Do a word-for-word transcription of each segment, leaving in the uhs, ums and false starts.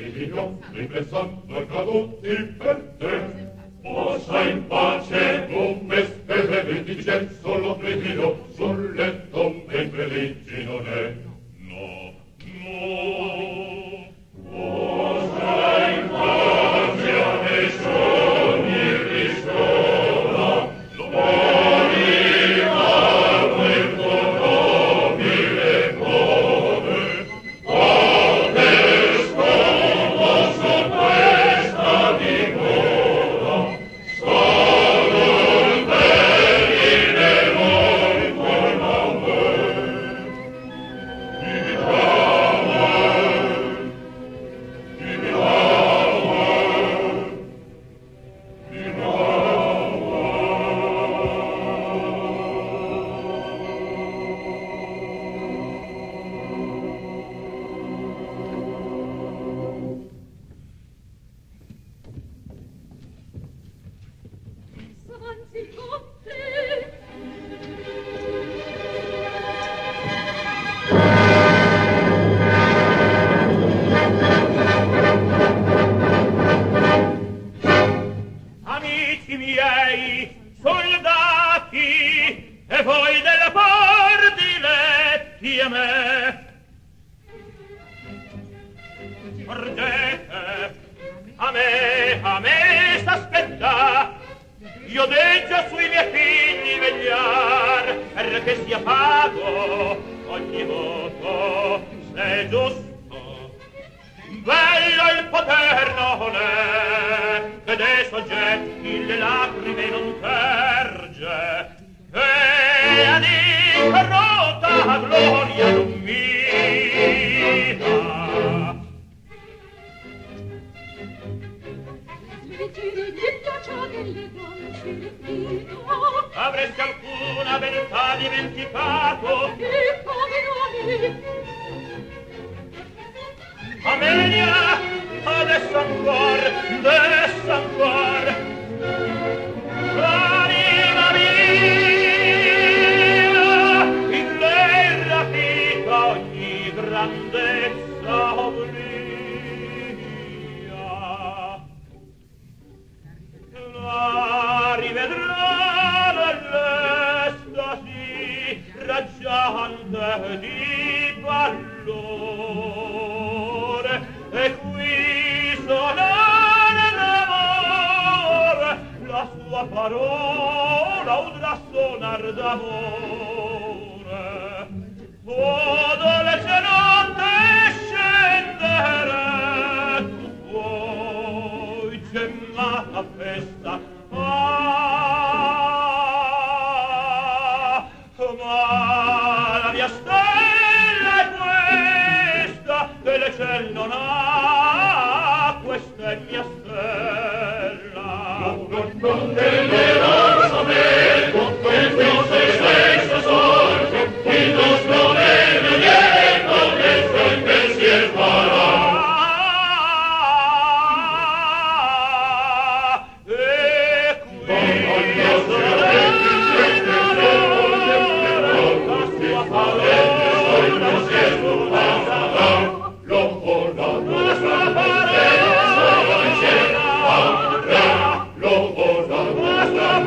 Dio, ripensando ai caduti per te. Posa in pace, come spese ventigen, solo Dio, sul letto mentre leggi non è. No, no. Posa in pace, a me sogni ristoro, lo moriva quel tuo nobile cuore. Oh, che scopo su questa dimora, solo il bene noi con amore. Amici miei, soldati, e voi della por diletti a me. Porgete, a me, a me s'aspetta, io deggio sui miei figli vegliar, perché sia pago ogni voto, se giusto. Bello il poter non è, che dei soggetti le lacrime non terge, e ad incorrotta gloria non mira. Avresti alcuna beltà dimenticato? E come nomi? Amelia, adesso ancor, adesso ancor, l'anima mia, in lei rapita ogni grandezza obblia. La rivedrà nell'estasi raggiante di pallore, e qui sonare l'amore, la sua parola udrà sonar d'amore. O dolce notte scendere, tu vuoi gemmata festa, ah, ma la mia stella è questa, che le ciel non ha, questa è mia stella. Non tenerosa me, tutto il nostro stesso sorge, il nostro bene dietro, questo il pensier farà. E qui sarà la sua parola, Lo vorrà, la sua parola, lo vorrà, la sua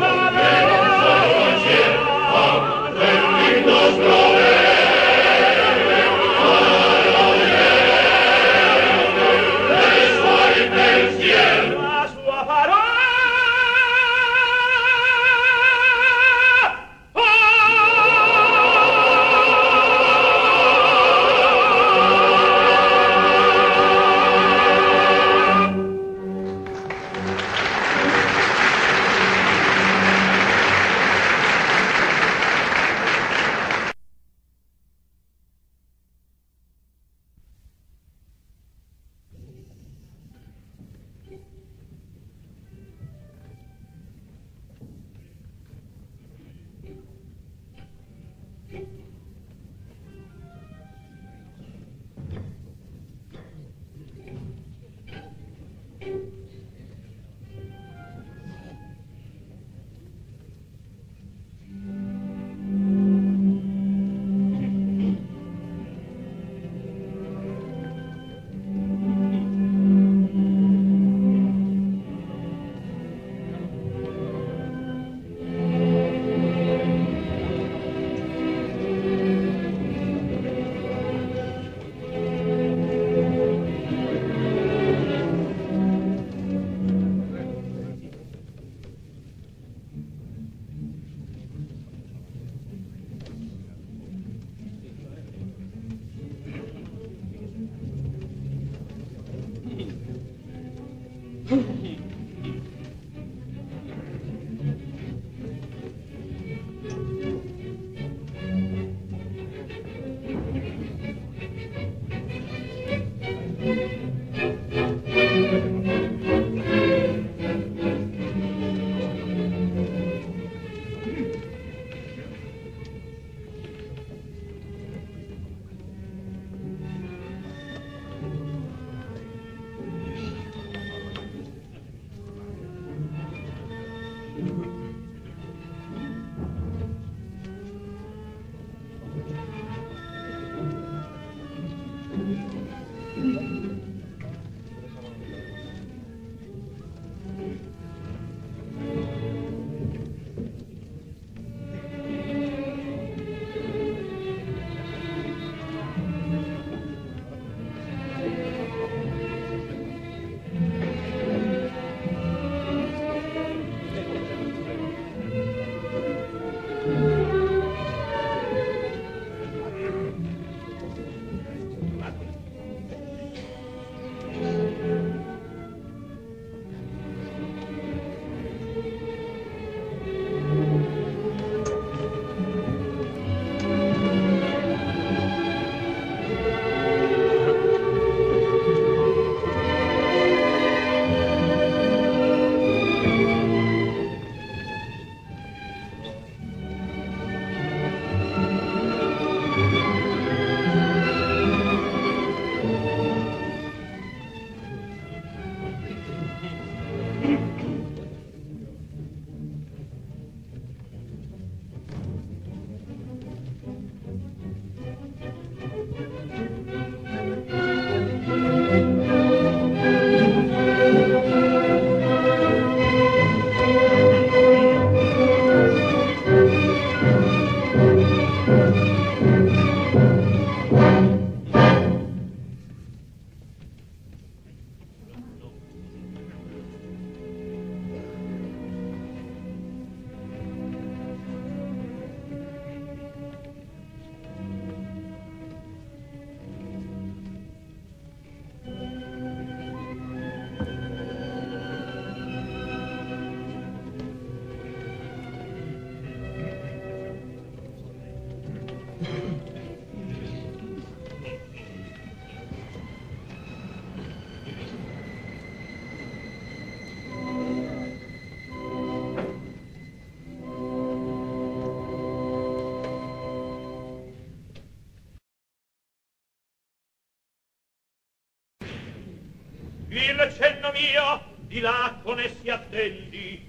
Il cenno mio di là con essi attendi.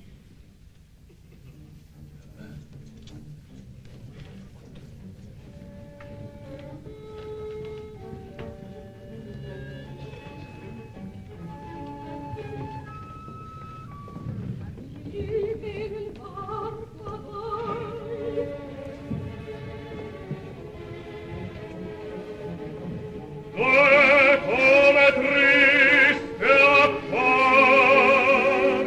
E come triste appar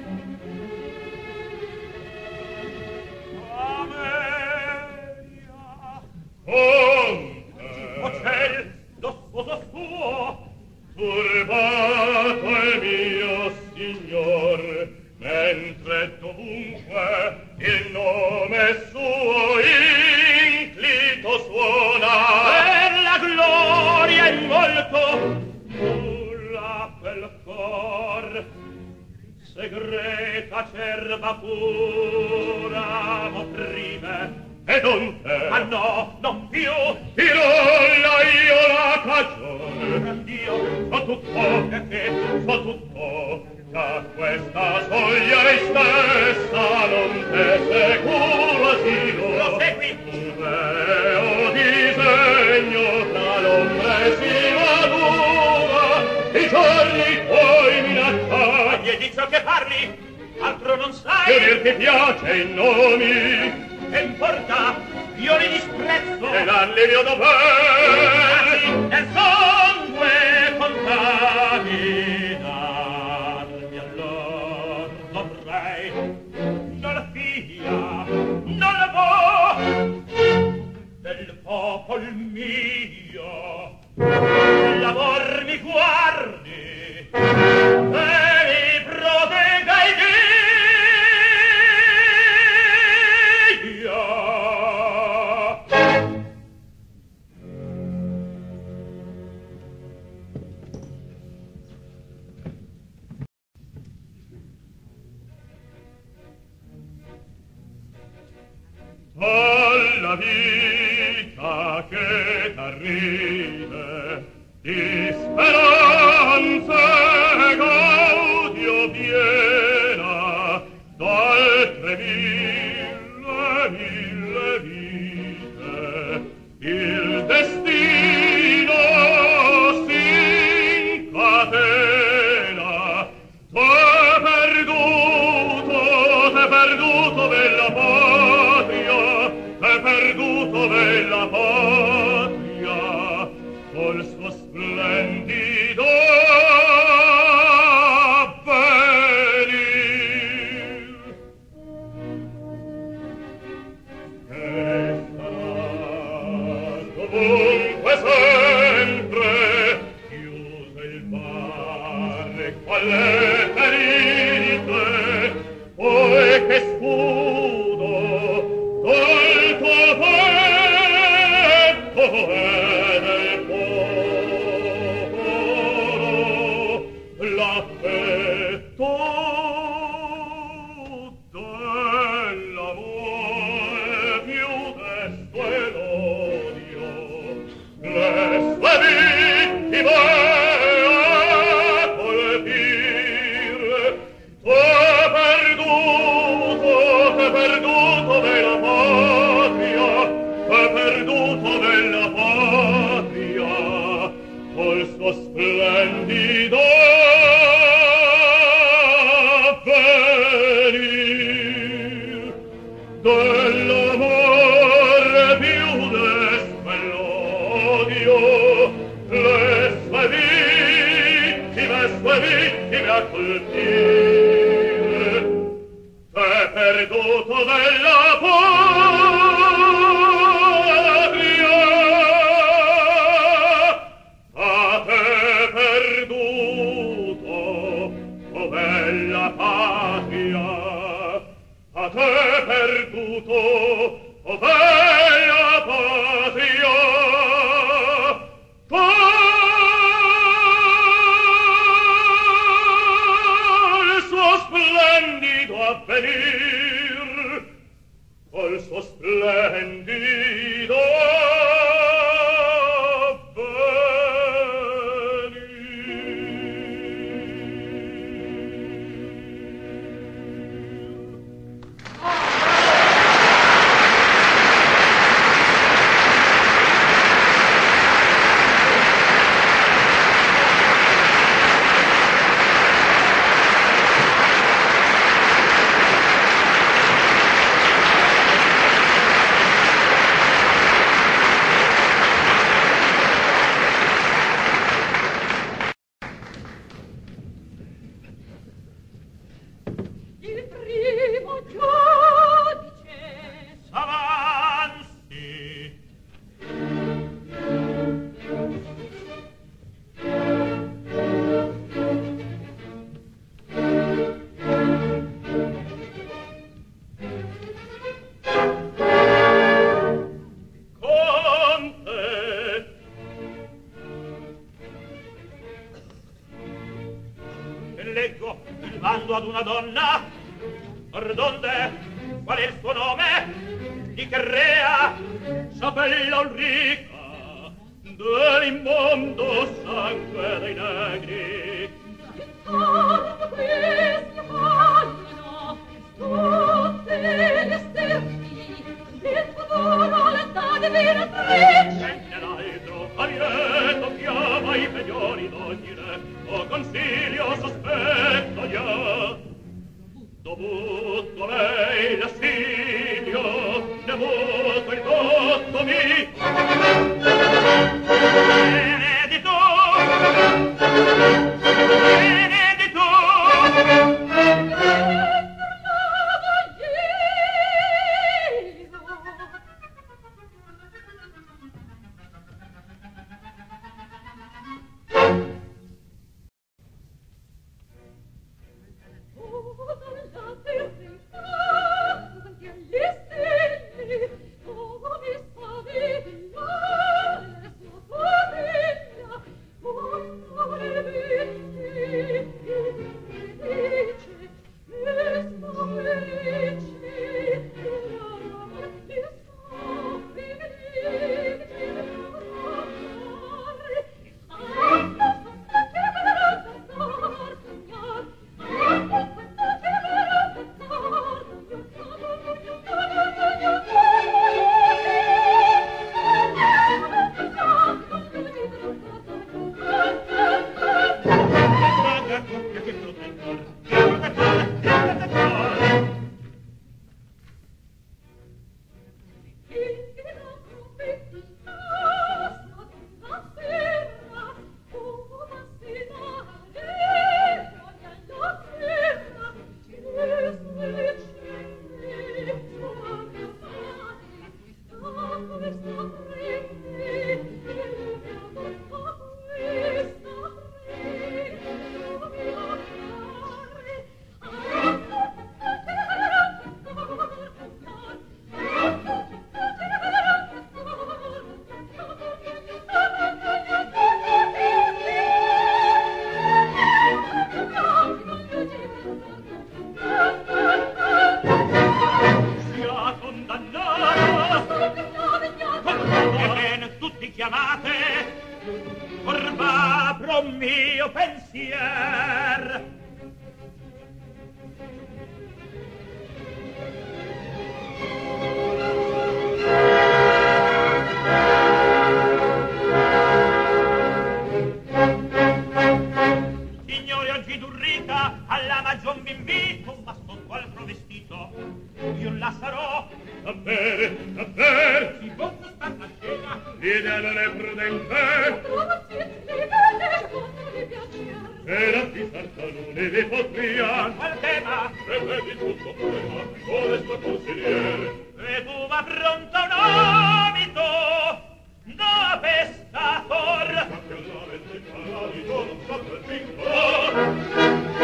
Amelia, onde o ciel, lo sposo suo, turbato è mio signor, mentre dovunque il nome suo inclito suona. per la gloria in volto, nulla quel cor, segreta cerba pura m'opprime. Ed onde? Ah no, non più, Tirolla io la cagione, io so tutto, e che so tutto, da questa soglia istessa non te sicuro asilo. lo segui. Veo disegno tra l'ombre si madura, i giorni tuoi minacciati. Gli di ciò che parli, altro non Che sai. dir ti piace i nomi, Che importa, io li disprezzo. e l'allivio dov'è? Nel sangue contaminarmi allor dovrei. Non fia, non vo del popol mio, l'amor mi guardi e mi della vita che t'arrive di speranze gaudio piena d'altre mille mille vite il destino s'incatena t'è perduto t'è perduto bella patria t'è perduto bella patria col suo splendido avvenir che sarà dovunque sempre chiuso il bar quale ferite poi che scudo dal tuo petto e del popolo l'affetto dell'amore più desto e l'odio le sue vittime a colpire t'è perduto t'è perduto della patria t'è perduto della patria col suo splendido avvenir dell'amore più desto e l'odio le sue vittime sue vittime a colpire t'è perduto della patria a te perduto oh bella patria a te perduto oh bella patria col suo splendido avvenir col suo splendido Il primo giudice s'avanzi Conte leggo il bando ad una donna donde qual è il suo nome di che rea sapella Ulrica dell'immondo sangue dei negri intorno questi hanno tutte le sterti del futuro l'età divinatrice e nell'altro avieto chiama i peggiori d'ogni re o consiglio sospetto già dovuto lei l'assilio devuto il dotto mi benedito benedito Oh, Fidurrica alla magion b'imbito, ma sotto altro vestito io la sarò a bere, a bere, si possa star la scena, l'idea non è prudente, e la fisarta non vi potria, qual tema, e vedi tutto prima, con le sue consigliere, e tu va pronto un abito da pestator, ma che la mente paradiso non sa per vincolo.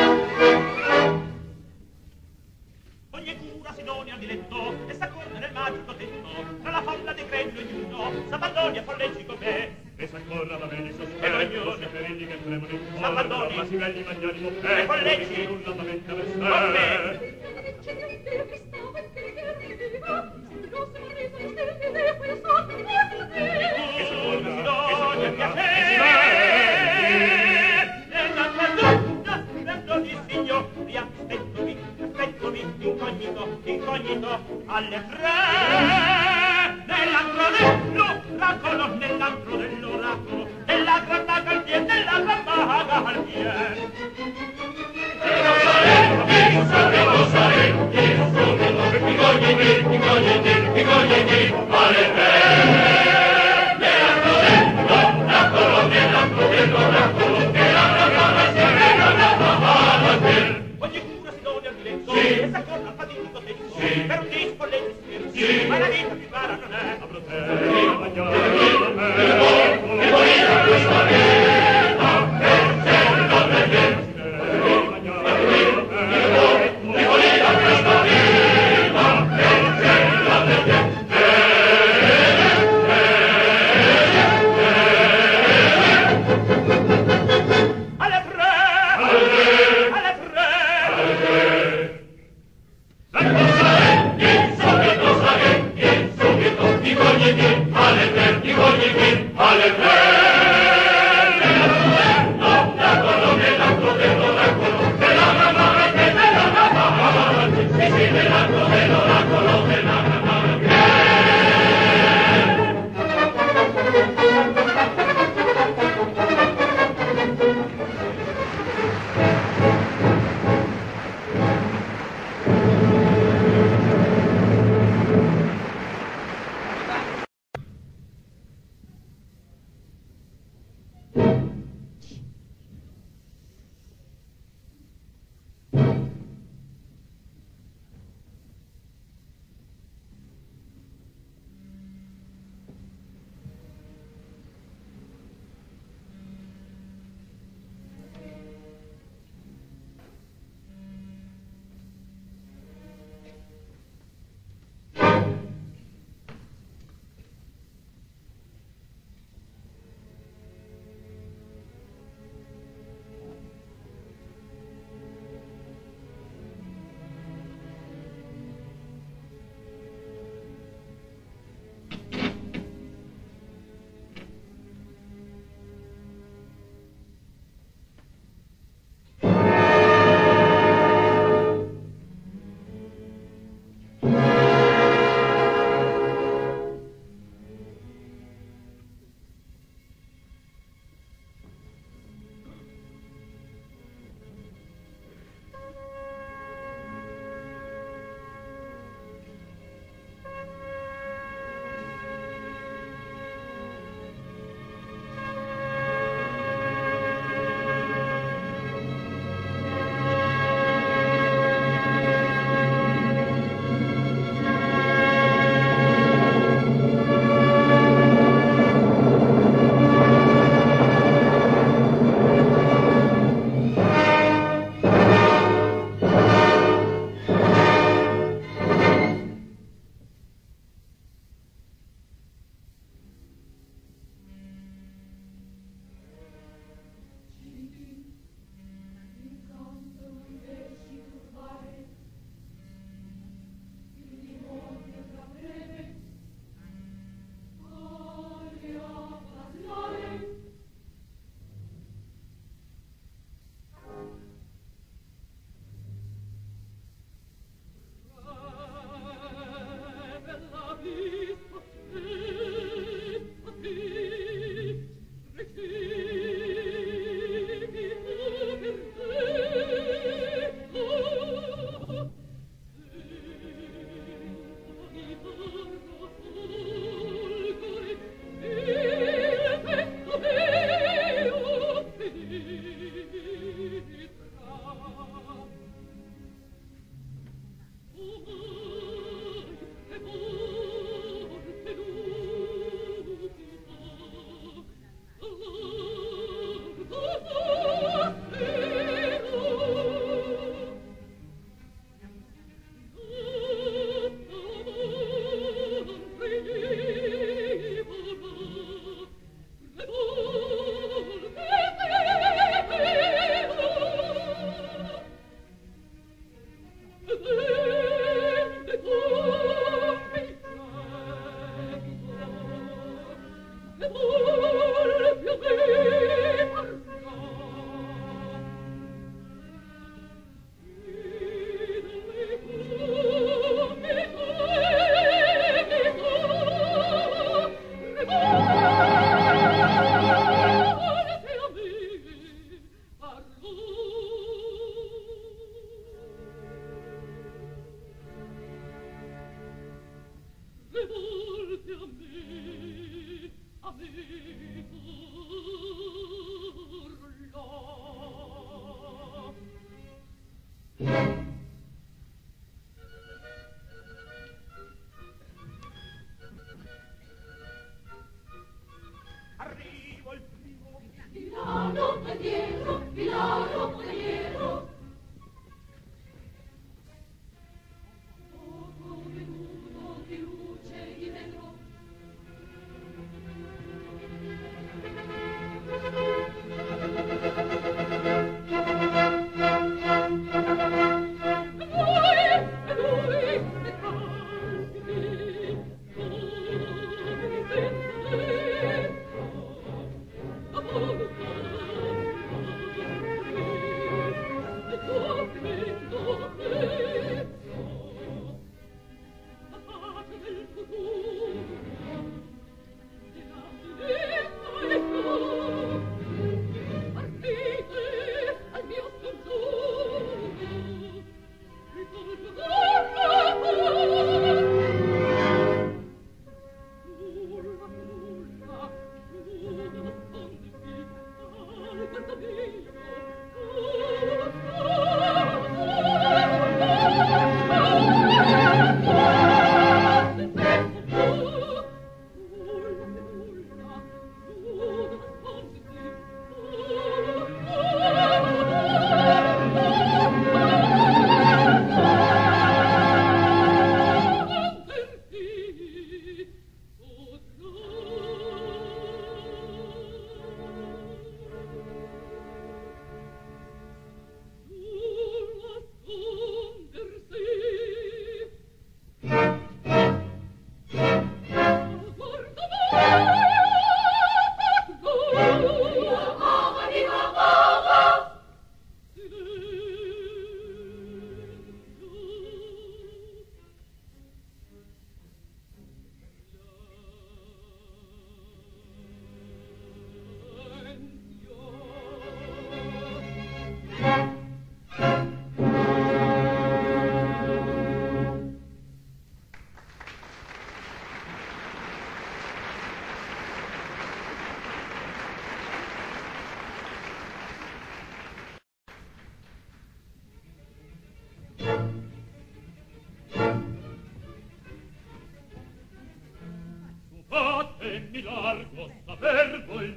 ogni cura Sidonia di letto e s'accorda nel magico tetto tra la folla di gregno e giuno s'abbandoni a folleggi con me E s'accorra da me di E sospetto, l'ognuno se perini che tremano in cuore, s'abbandoni. ma si vegli magnanimo E petto, colleghi. che nulla da mente per Con sé. me. che s'accorda Sidonia piacere nella condotta dentro di signori aspettomi aspettomi incognito incognito alle tre nell'antro dell'oracolo nell'antro dell'oracolo della gran maga al piede della gran maga al piede ogni cura si doni al diletto e s'accorda al fatidico tetto per un disco legge scherzi ma la vita più cara non è A protegge la magnanima petto,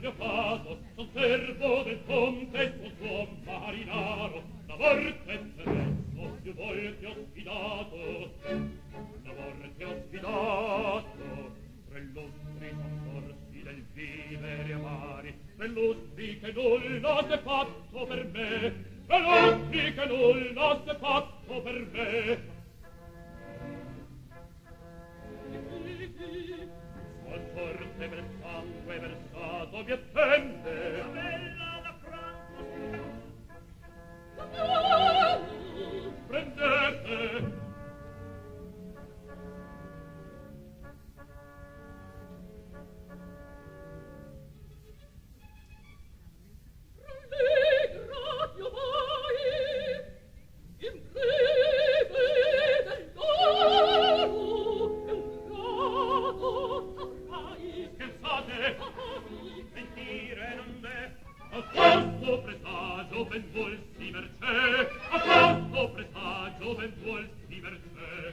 mio caso, son servo del conte, son suo marinaro, la morte terresso più volte ho sfidato, la morte ho sfidato, tre lustri son corsi del vivere amari, tre lustri che nulla s'è fatto per me, tre lustri che nulla s'è fatto per me. Al forte per sangue versato mi attende la bella da Franco prendete Rallegro vai in breve del loro entrato saprai. scherzate mentire non è a questo presagio ben volsi mercè a questo presagio ben volsi mercè.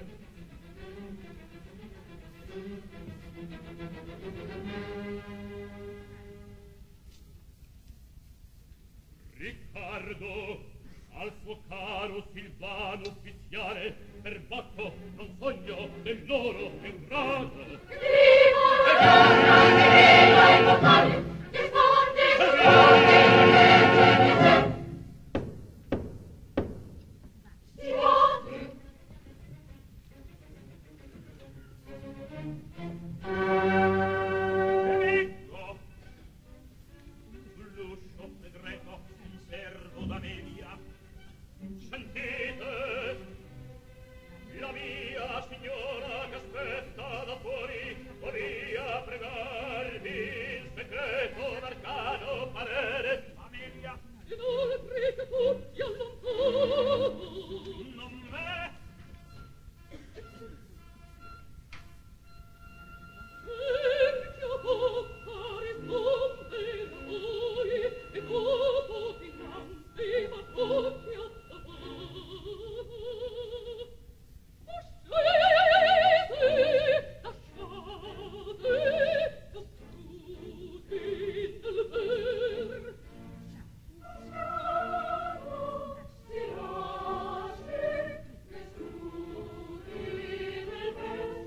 Riccardo al suo caro Silvano ufficiale per batto non sogno del loro entrato. Ecco sull'uscio segreto un servo da media. Sentite la mia signora che aspetta da fuori, vorria pregarvi il segreto d'arcano parere. Amelia, Inoltre tutti allontano. non me. Cerchio possa rispondere a voi e dopo dinanzi ma tutti a uscite, lasciate cascuti nel ver. Si lasci cascuti nel ver.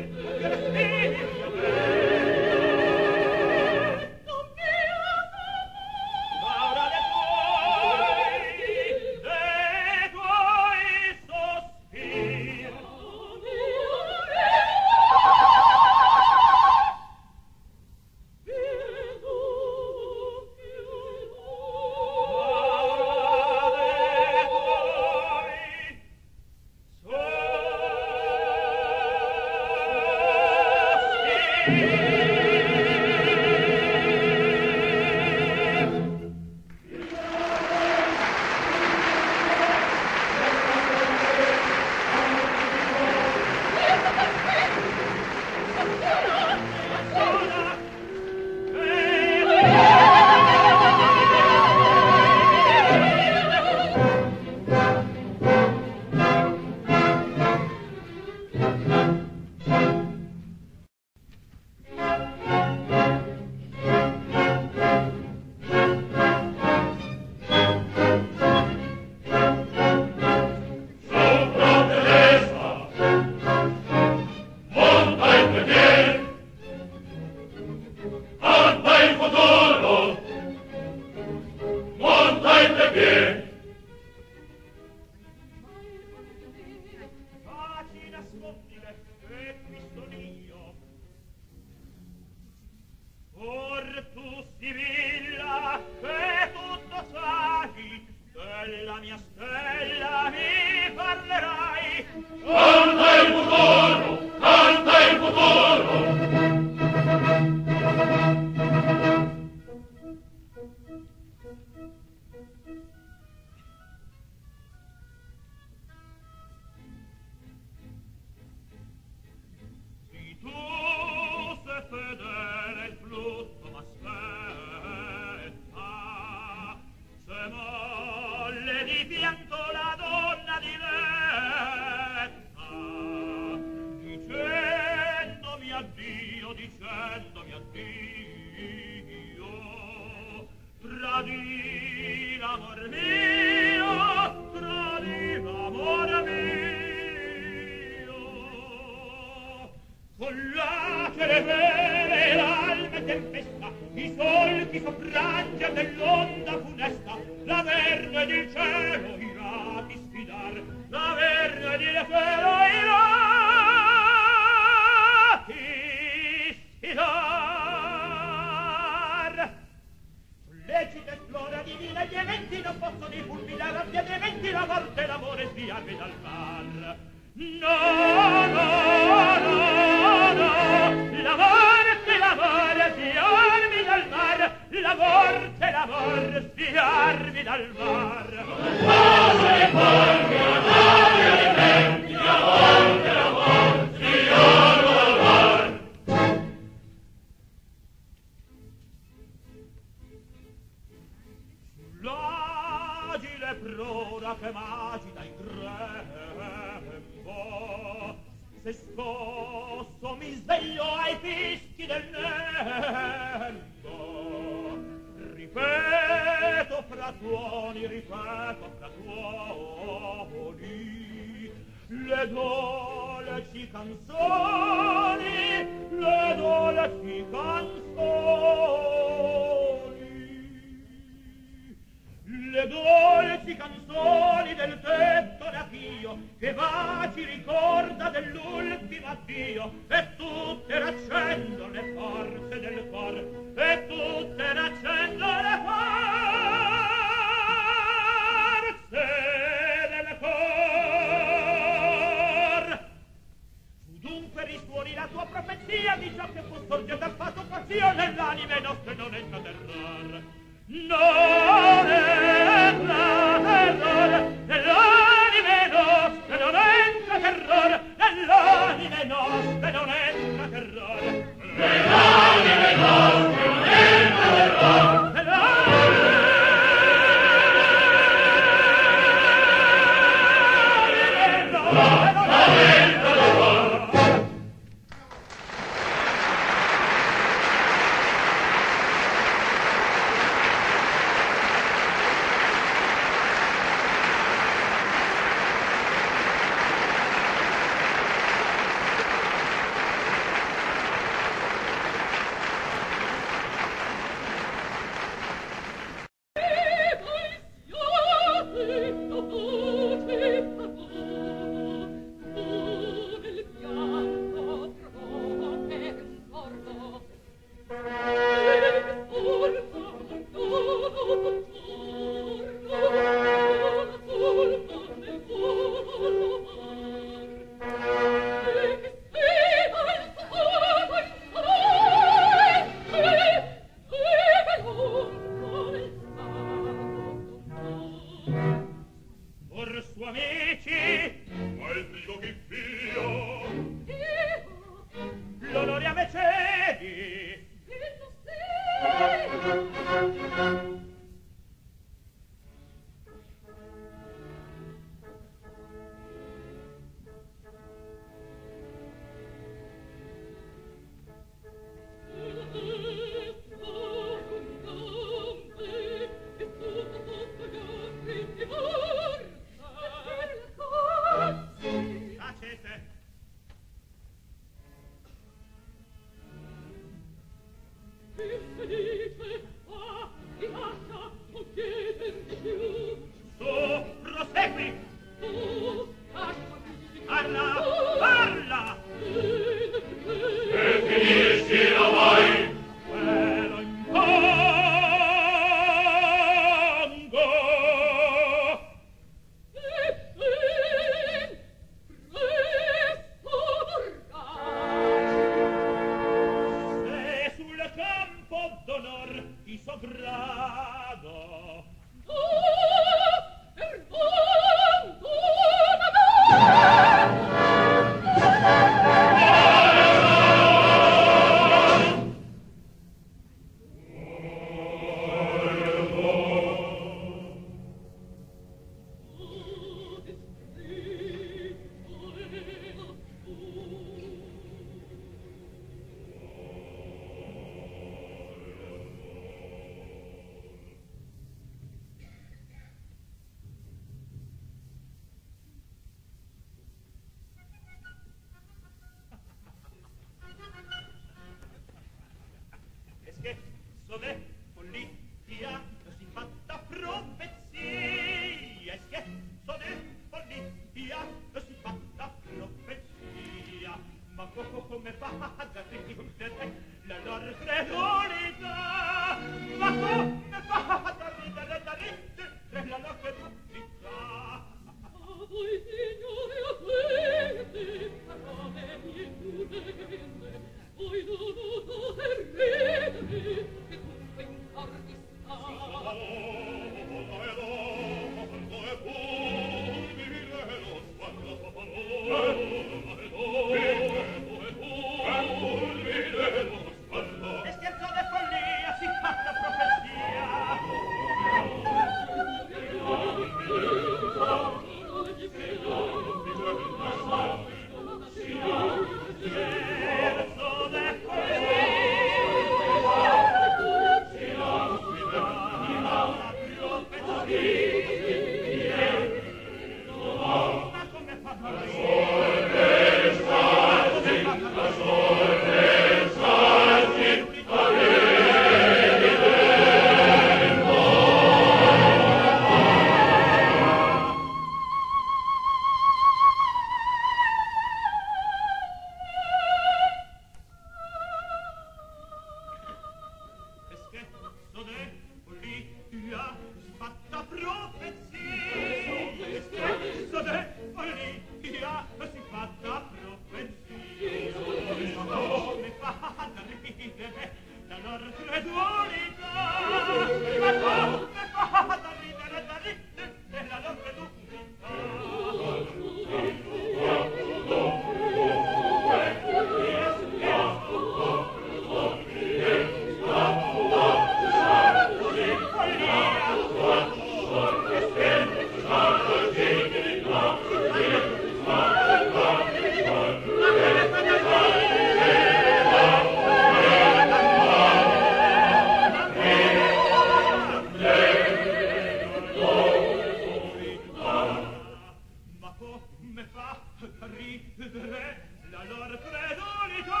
la lor credulità.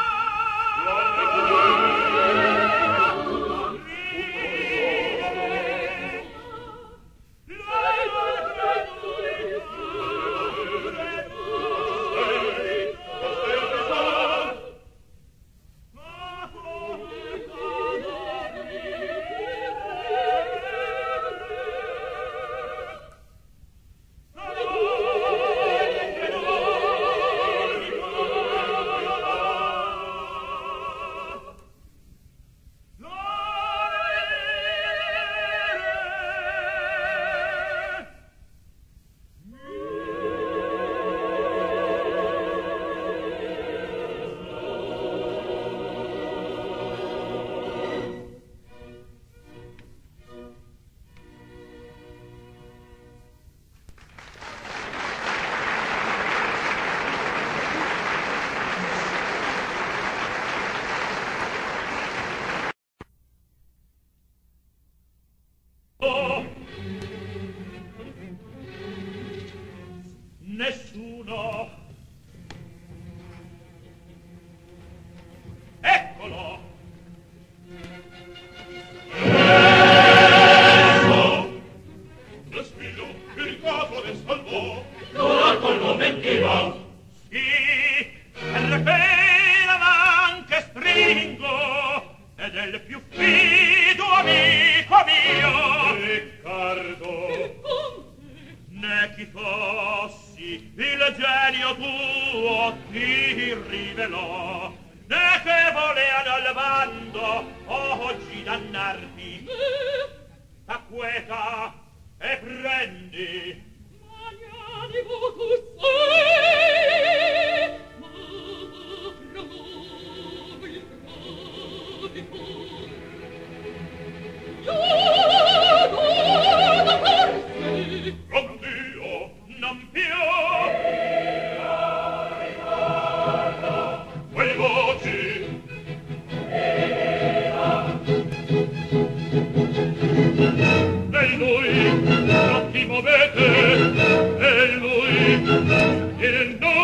Nessuno. Eccolo. Ecco. Lo sfido, il capo ne salvò. Non al colmo mentiva. Sì, perché l'avanche stringo ed è il più fido amico mio. Riccardo. Ne chi fossi il genio tuo ti rivelò, né che voleano al bando oggi dannarti. T'acqueta e prendi. Magnanimo tu sei, ma promuovi il gradito. Io non forse Con Dio non più. Quelle voci. E lui non ti muovete. E lui il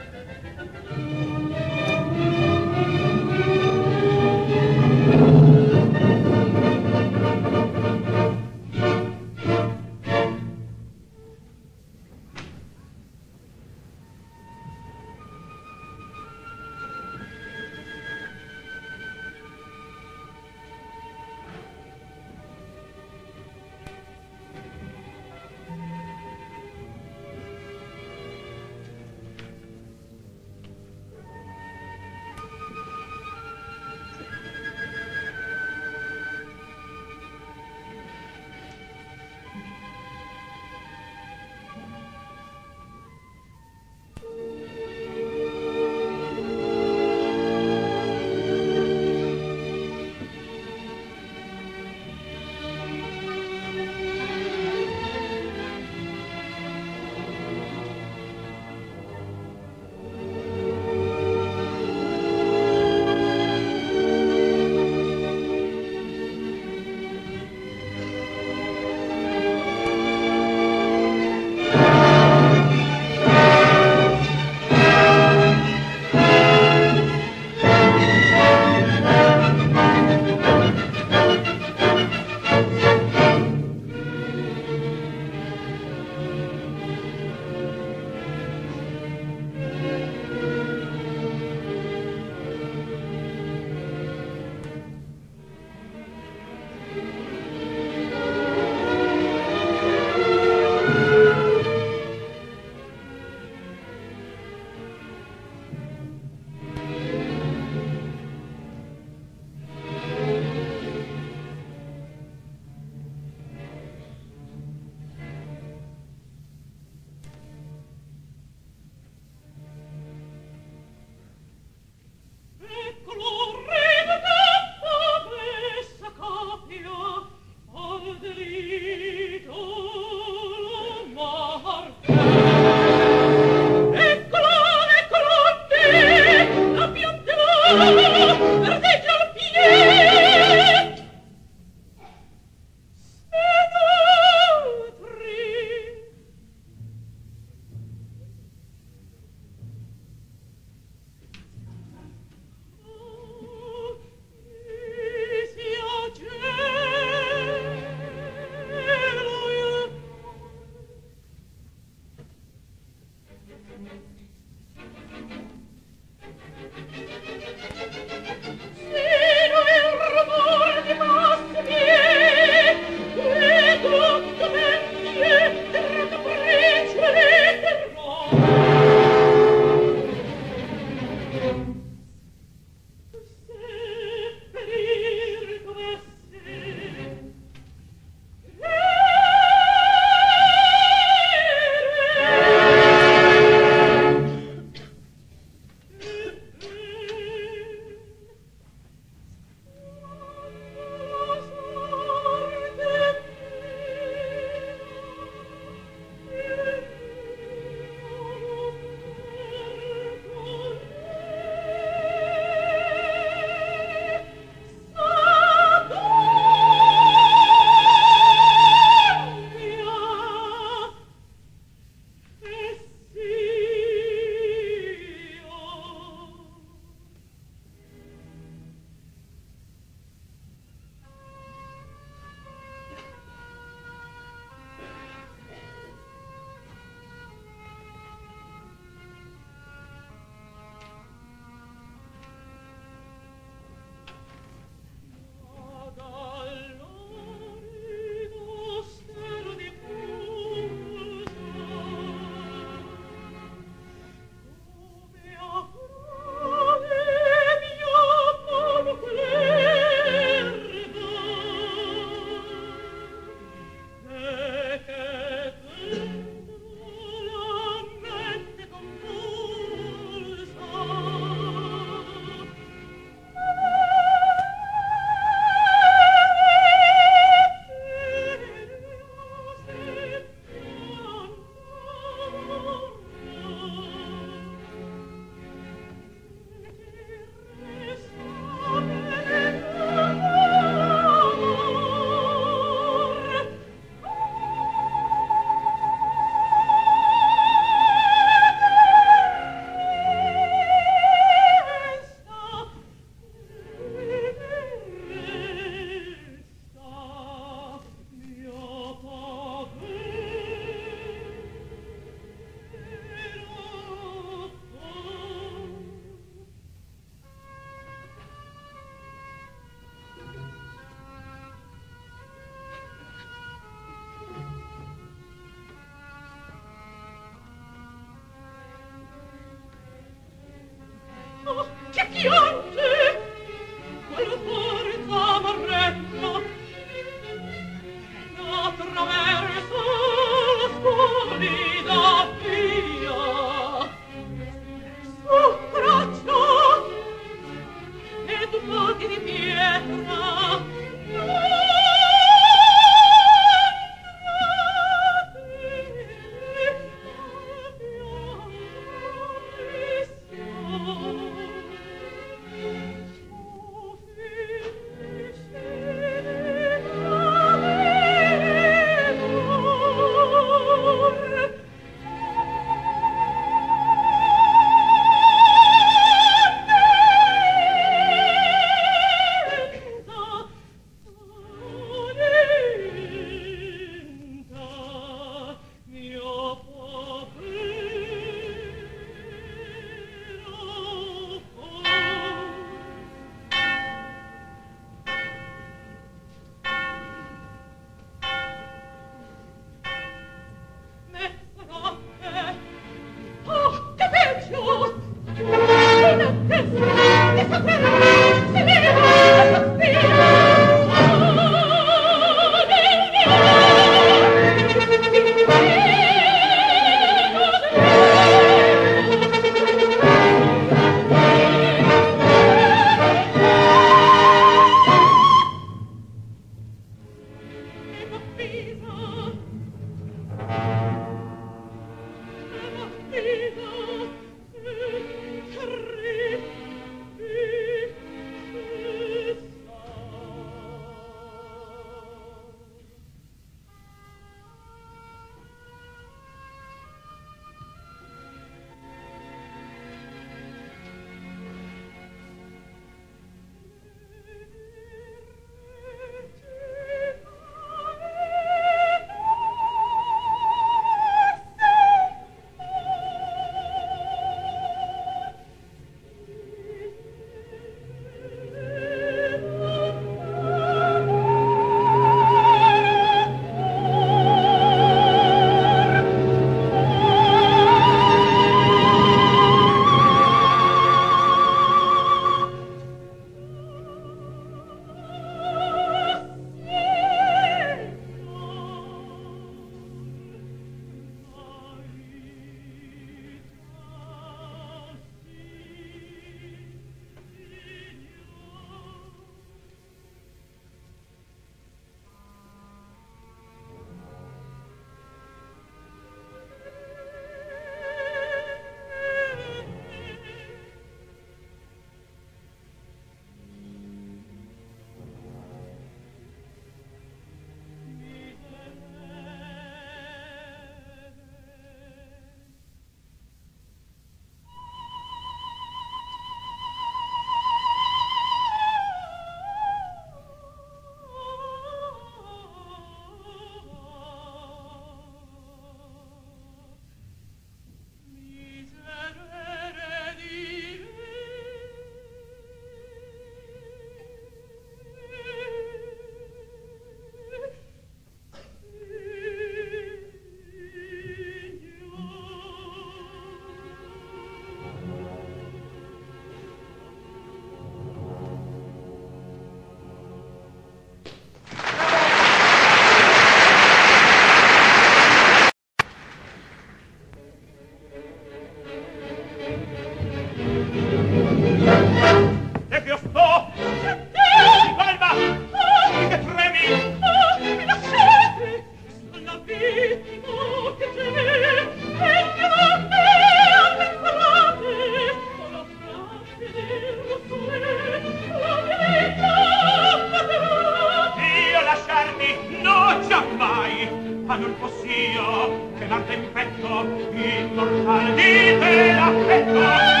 ah non foss'io che l'arte in petto immortale di te l'affetto.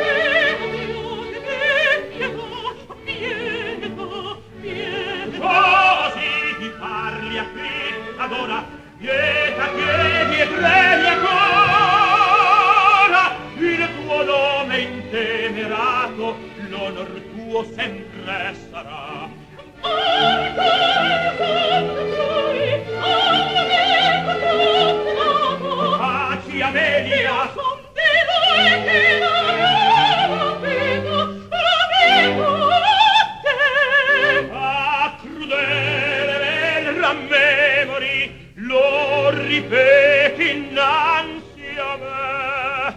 Così ti parli a qui, ad ora, pieta, chiedi e premi ancora, il tuo nome intemerato, l'onor tuo sempre sarà. Taci, Amelia! Ah, crudele, bel rammemori, lo ripeti innanzi a me.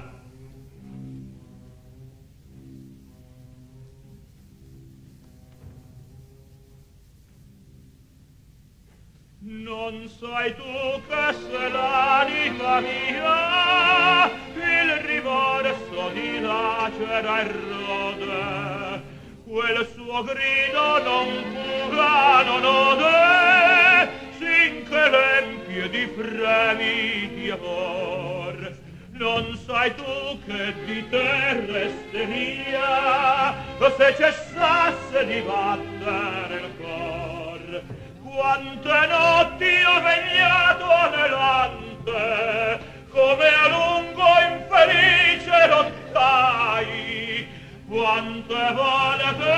Non sai tu che se l'anima mia il rimorso dilacera e rode, quel suo grido non cura, non ode, sinché l'empie di fremiti amor. Non sai tu che di te resteria se cessasse di battere il cor. Quante notti ho vegliato anelante, come a lungo infelice lottai, quante volte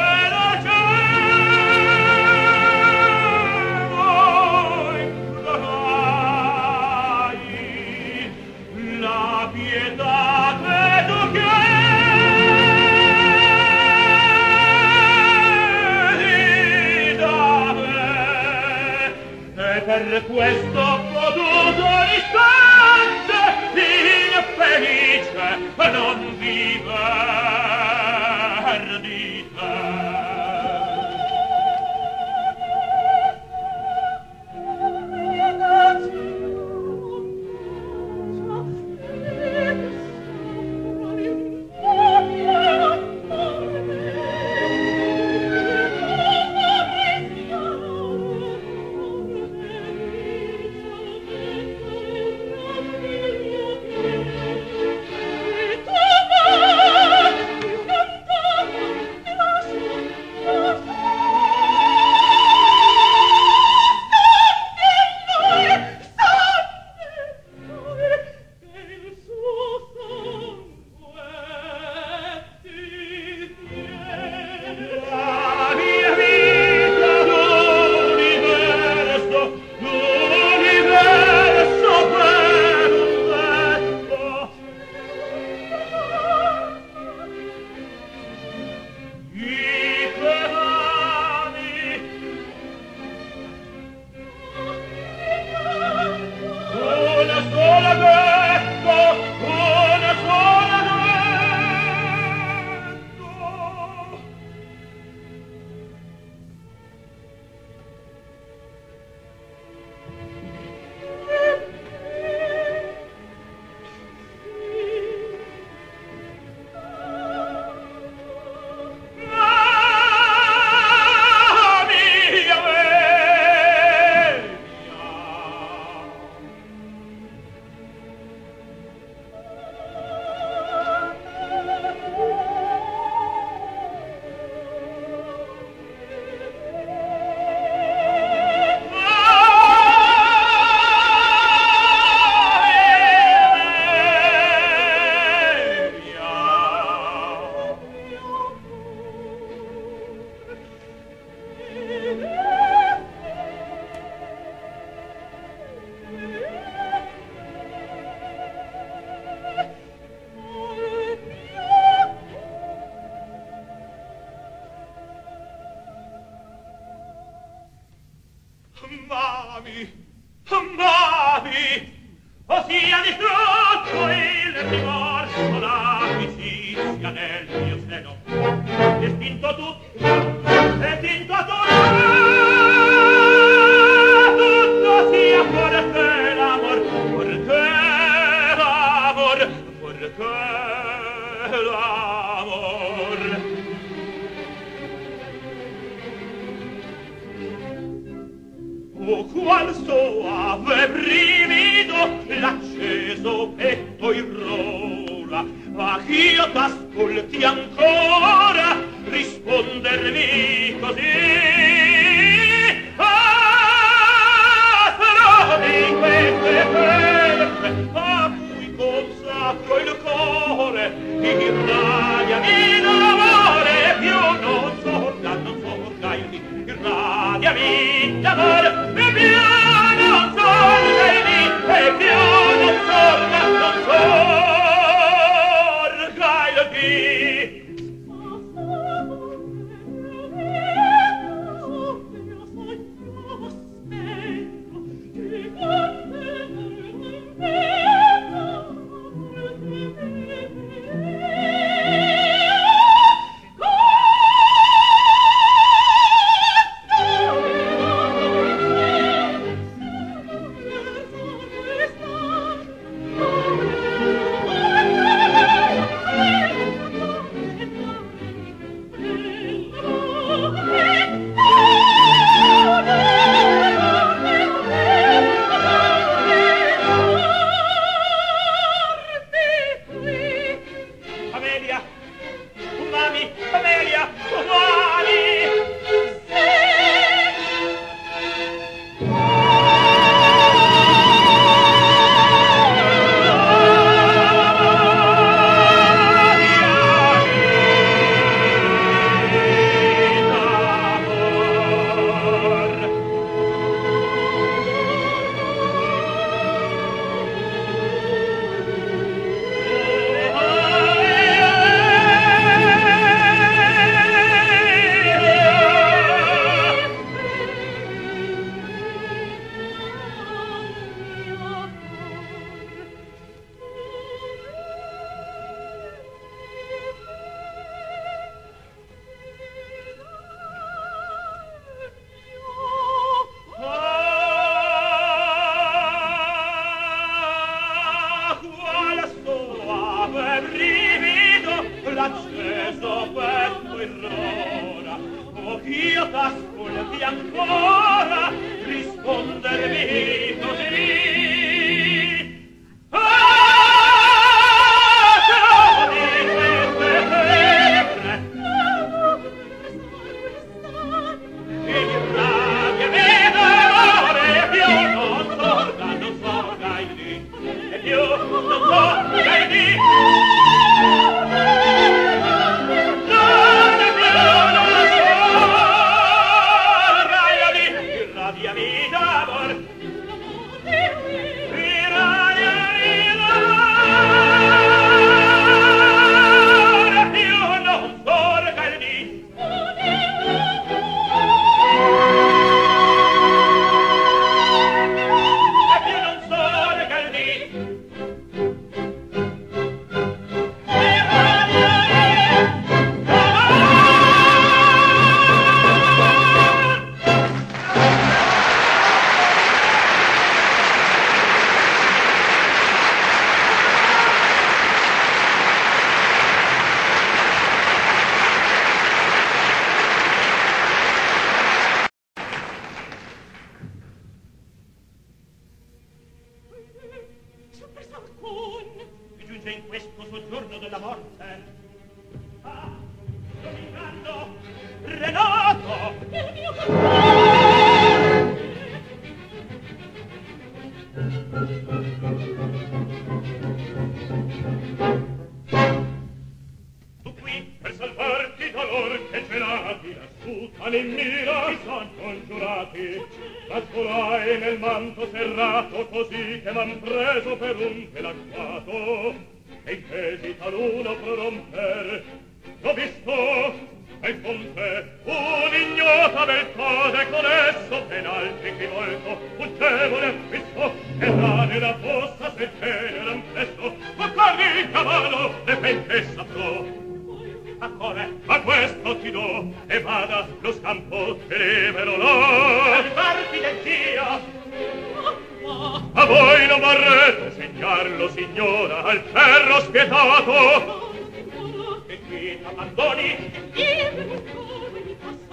l'acevo implorai, la pietà che tu chiedi da me, e per questo potuto istante infelice non viver di te. Qual soave brivido, l'acceso petto irrola. Ma ch'io t'ascolti ancora, rispondermi così. Ah, trovi queste penetre, a cui consacro il cuore, irradiami d'amore, più non sorga, non sorga il dì, irradiami d'amore, e più non sorga il dì, e più non sorga, non sorga il dì.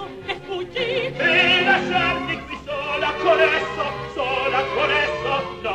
E lasciarti qui sola con esso, sola con esso,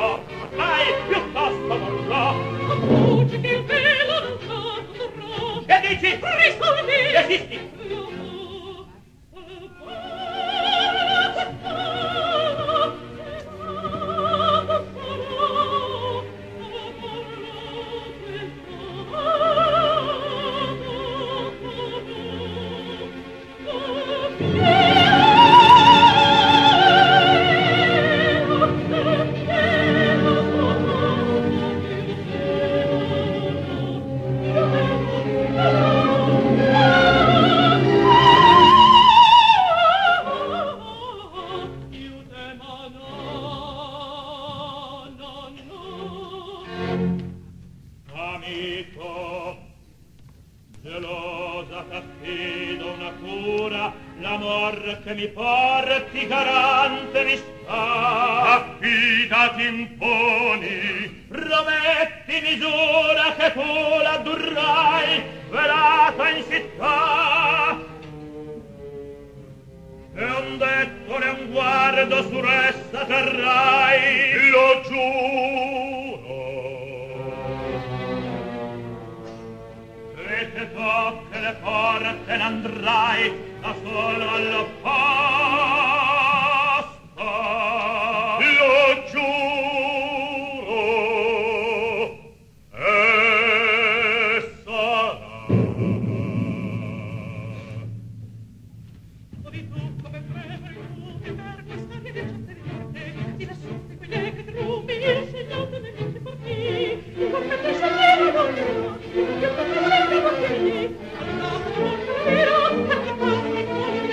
che mi porti garante mi sta. Affidati imponi, prometti misura che tu la durrai velata in città. E un detto ne un guardo su ressa terrai, lo giuro. E che tocche le porte n'andrai da solo alla posta, lo giuro. E sarà. Odi tu come preme il lume per questa rivincente morte, di lassù di quelle che trumi il segnato nemici porti, il corpo ti sceglieva non ti va, io per te scelgo porti, allora non capirò perché passi con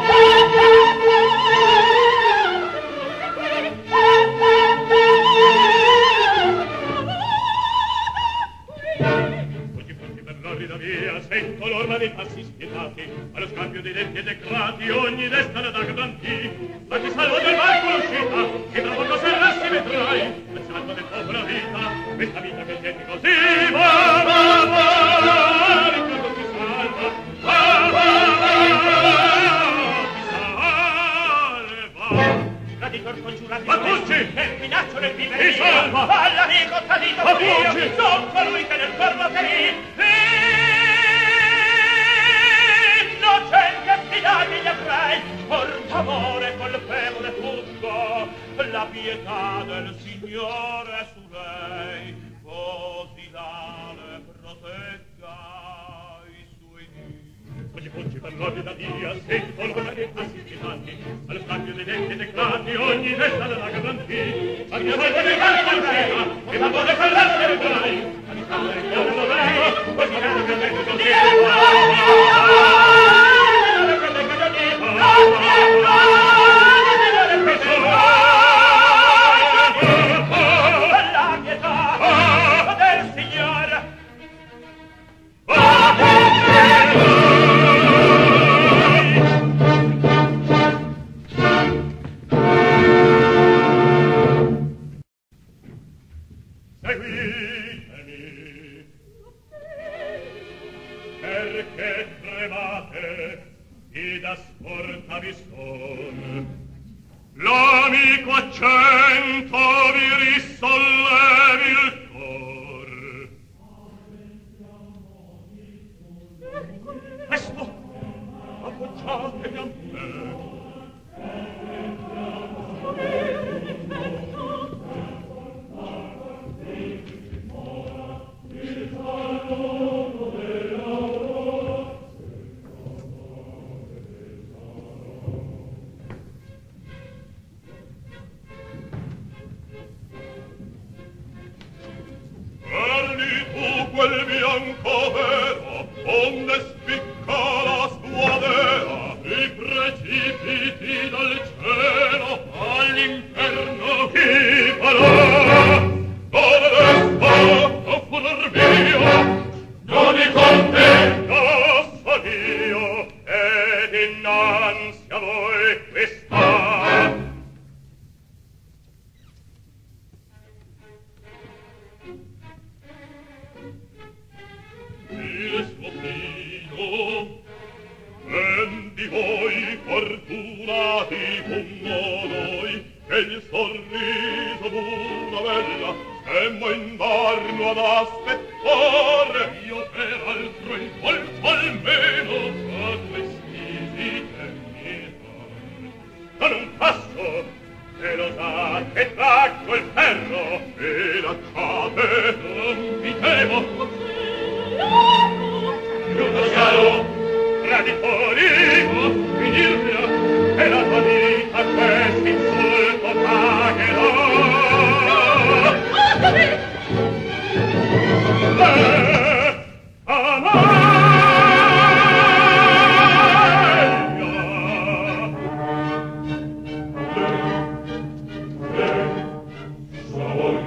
Da via, sento l'orma dei passi spietati, allo scambio dei detti e decrati, ogni desta la daga d'anti. Ma ti salvo del varco l'uscita, che tra poco serrassi vedrai, al salvo del popolo vita, questa vita che tieni così, va, va, va, ricordo ti salva, va, va, va, ti salva. traditor congiurato Ma fuggi! e minaccio nel vivere Ti salva! all'amico tradito Ma mio, fuggi! non colui che nel corpo ferì. Innocente fidati gli avrai, por d'amore colpevole fuggo, la pietà del Signore su lei, così la le protegga i suoi dì. Oggi fuggi per l'ordine via, sento l'ora dei passi spietati, allo scambio dei detti e decrati, ogni desta la daga d'anti. Ma ti salvo del varco l'uscita, che tra poco serrassi vedrai, a distanza del cuore lo vedo, così caro che me così. La pietà del Signore. Seguitemi, perché tremate ed asportavi son. L'amico accento vi risollevi il cor. Questo Appoggiatevi a me. Parli tu quel bianco vero, onde spicca la sua dea, i precipiti dal cielo all'inferno chi farà? Dove resta a furar via? Non i conte, già so io, ed innanzi a voi questa. Il suo figlio, ben di voi fortunati come noi, che il sorriso d'una bella semmo indarno ad aspettare. Io per altro il volto almeno a questi temietar. Non un passo, e lo sa che tracco il ferro, e lasciate, non vi temo. Giusto chiaro, traditori, finirla, e la tua vita questo insulto pagherà. Eh, Amalia, eh, eh, Savoia.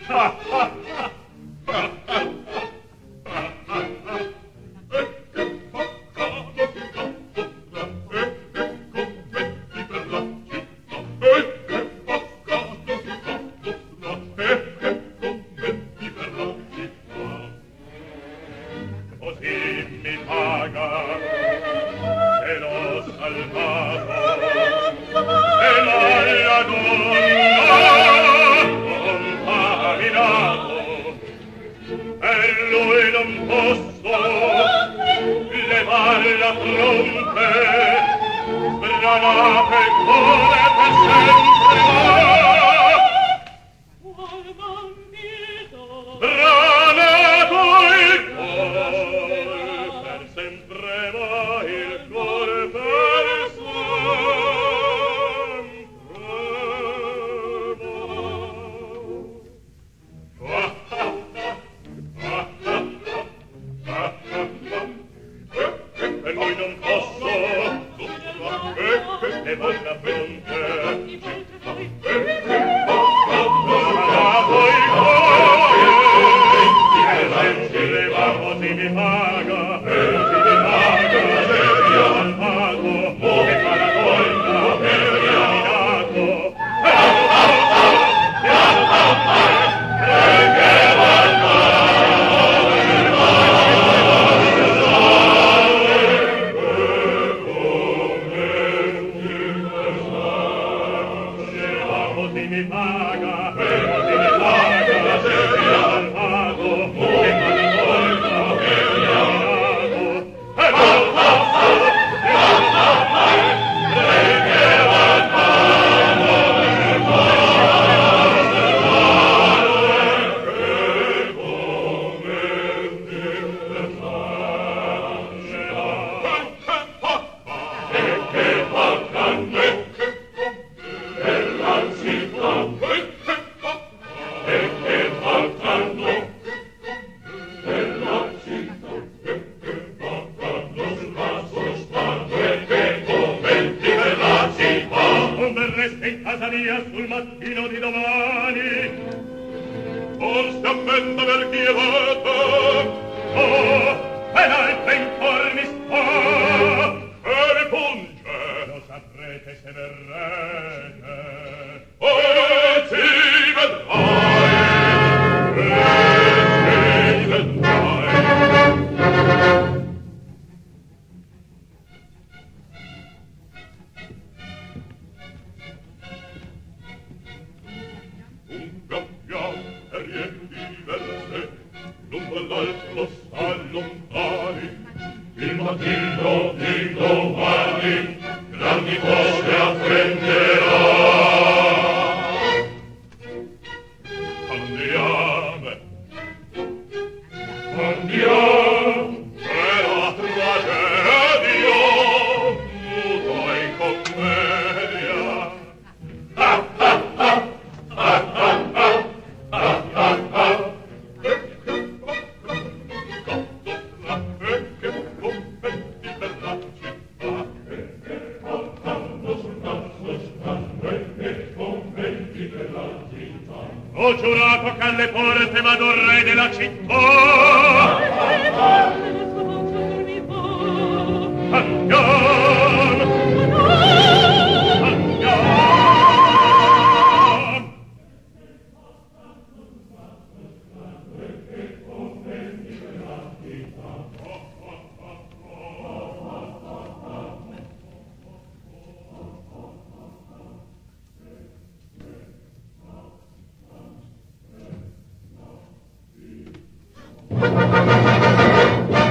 Ho giurato che alle porte vado re della città. Andiamo! Andiamo! Thank you.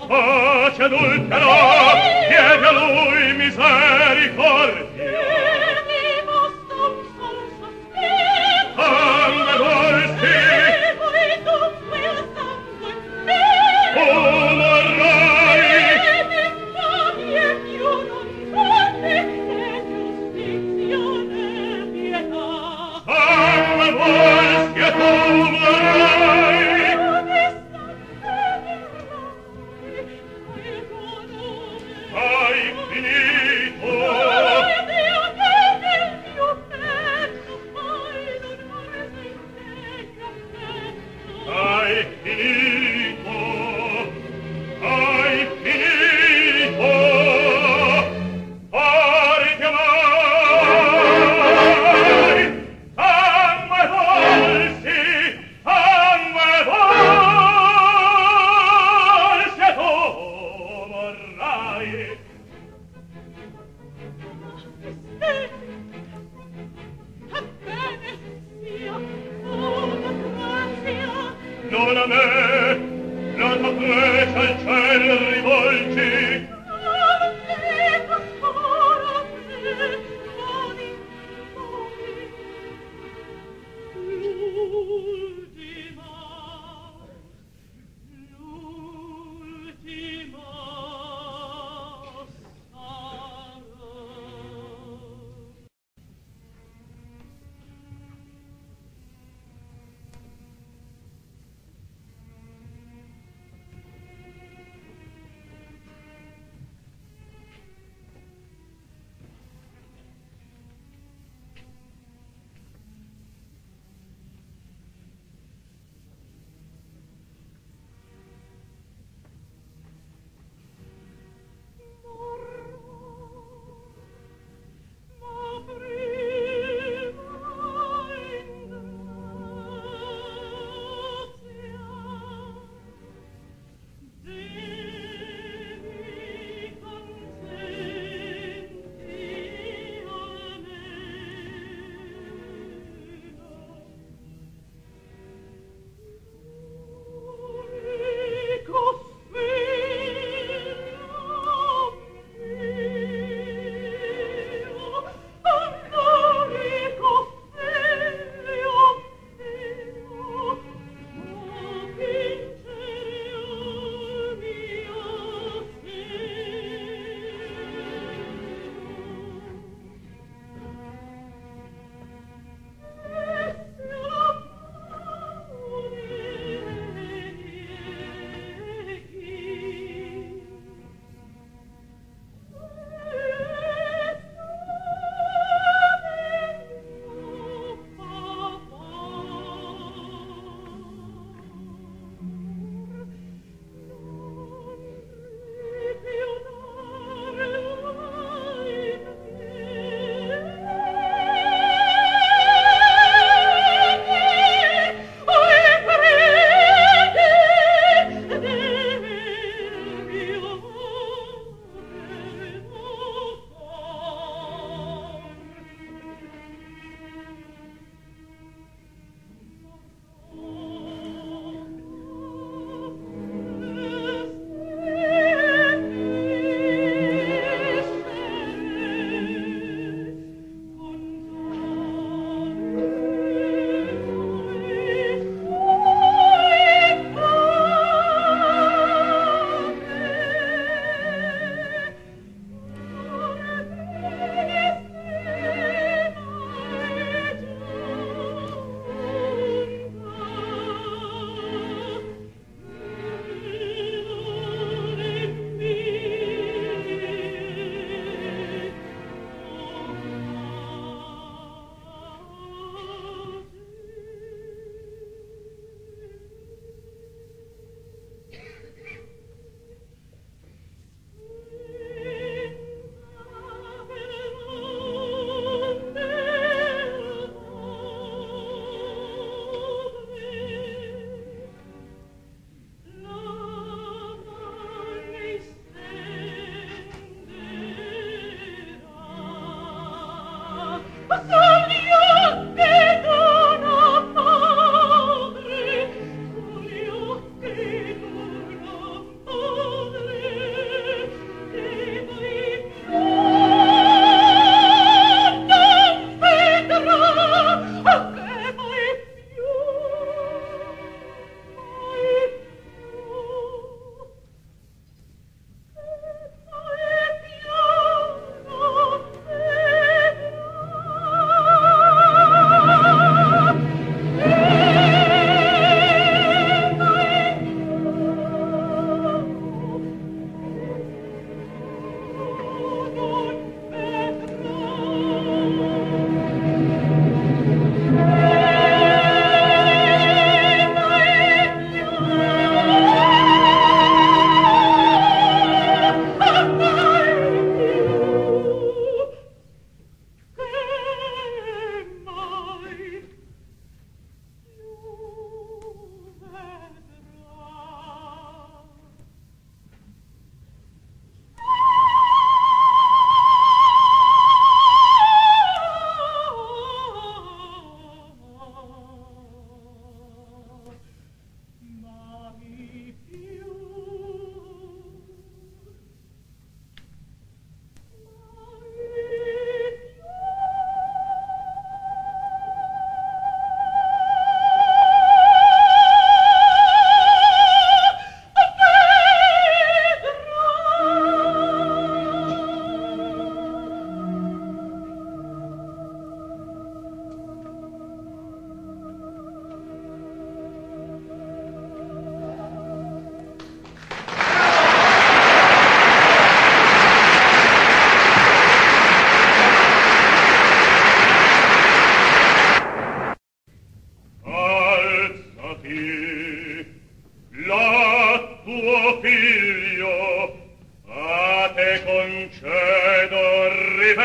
pace adultero, chiedi a lui misericordia. Mi basta un sol sospiro, Sangue volsi, e voi dunque il sangue mio. tu morrai. Ed infamie più non conte, né giustizia né pietà. Sangue volsi e tu morrai. Hai finito. Hai finito. Hai finito. Forte mai. Sangue volsi, sangue volsi e tu morrai.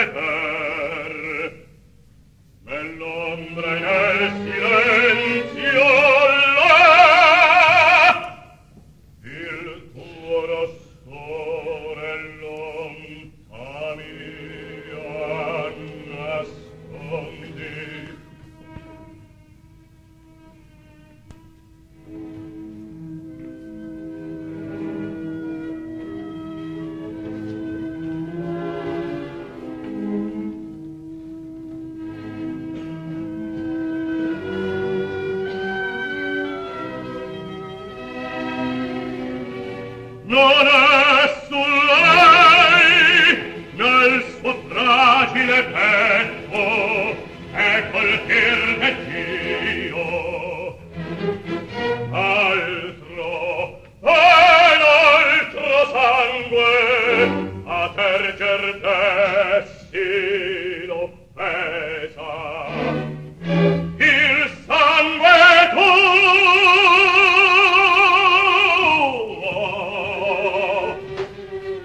veder nell'ombra e nel silenzio là il tuo rossore lontanio nascondi. Non è su lei nel suo fragile petto è colpir del Dio altro un altro sangue a terger dessi lo pesa il sangue tuo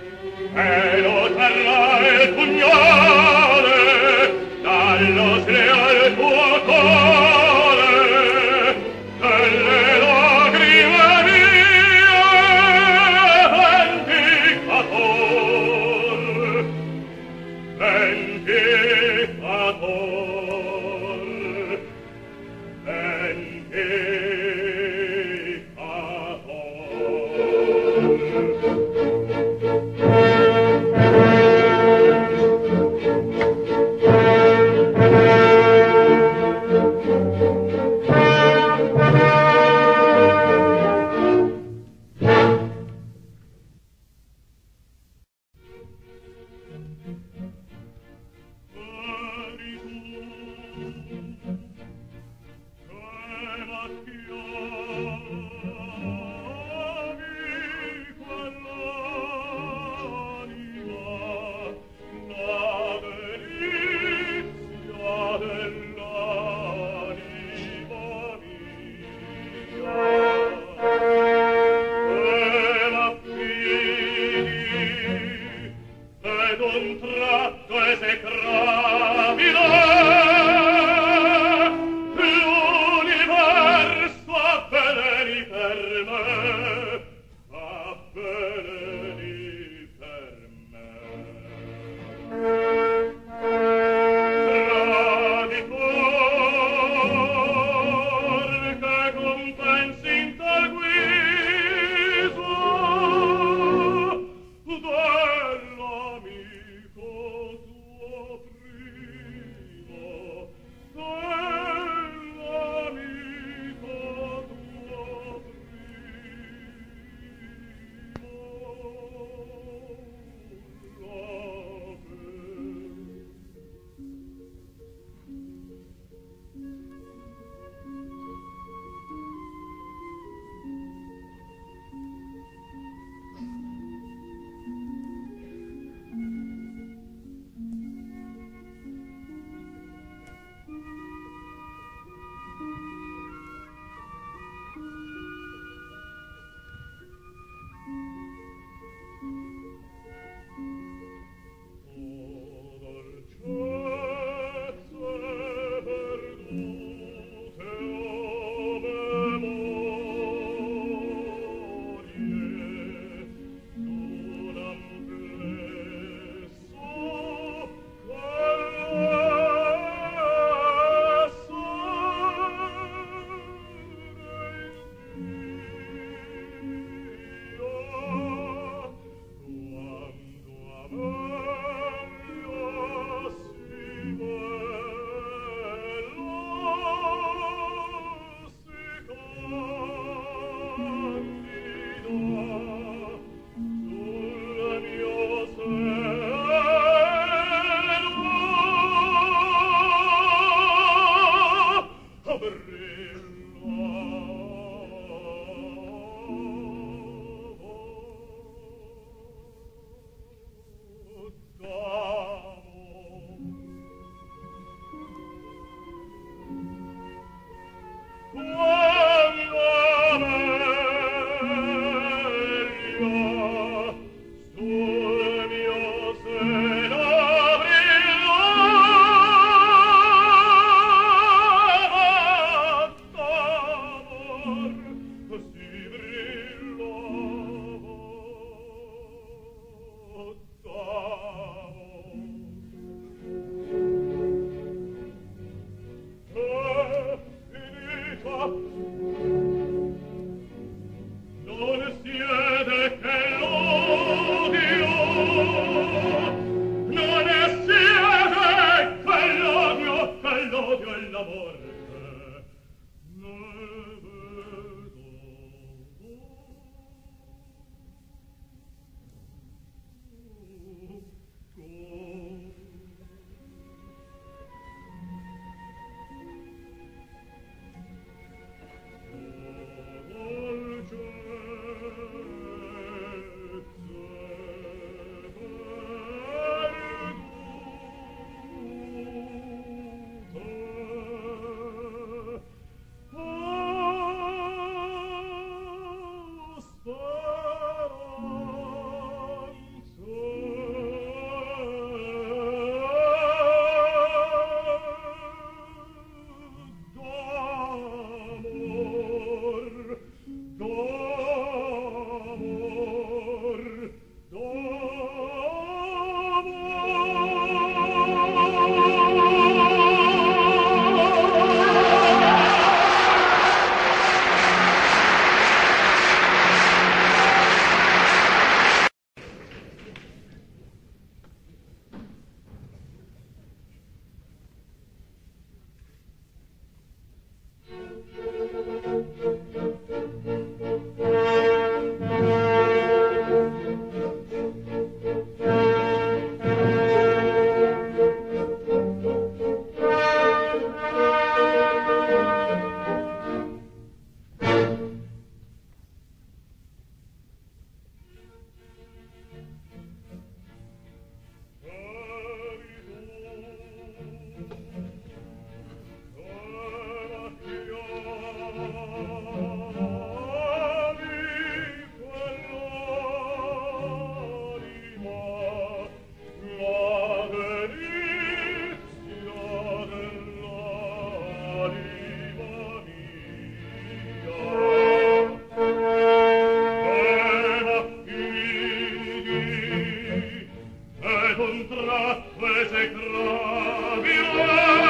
contratto esecrabile,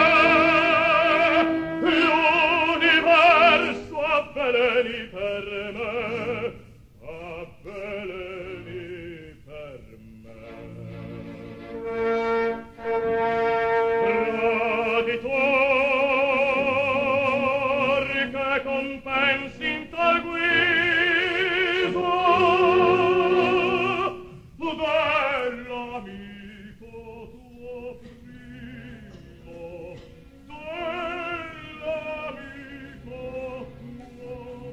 l'universo avveleni per me, avveleni per me. Traditor che compensi in tal guisa dell'amico tuo primo, dell'amico tuo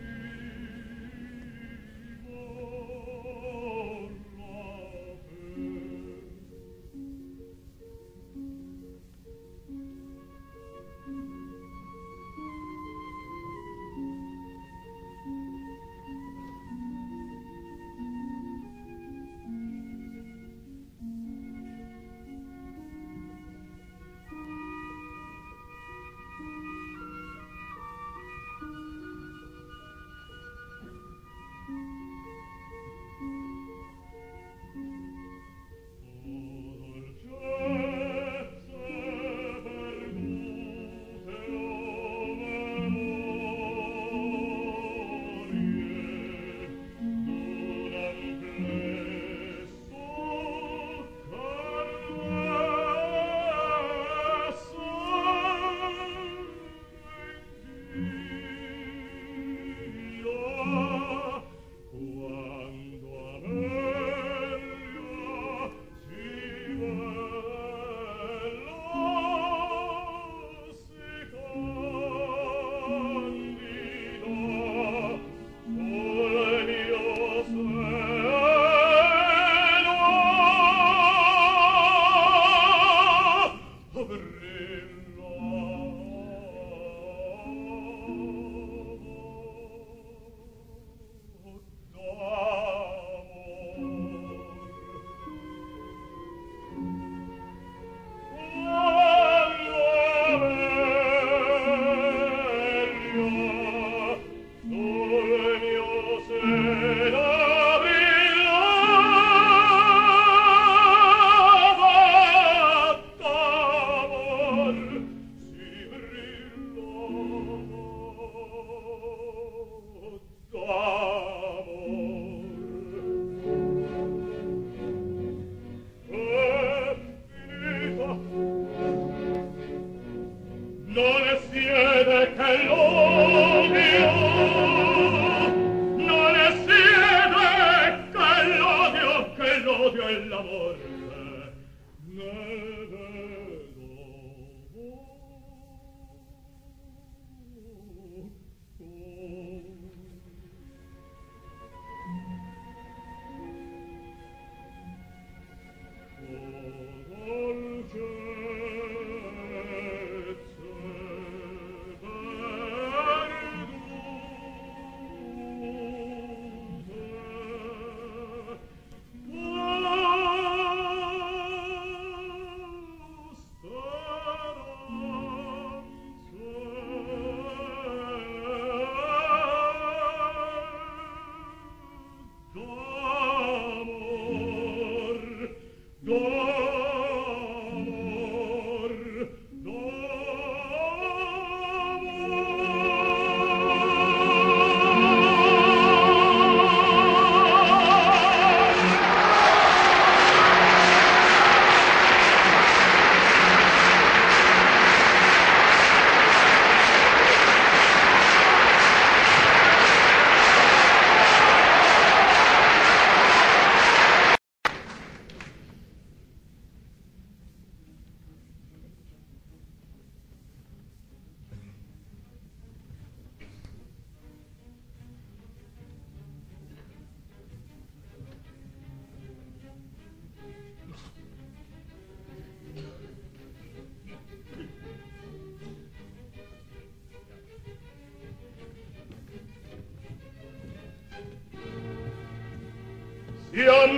siam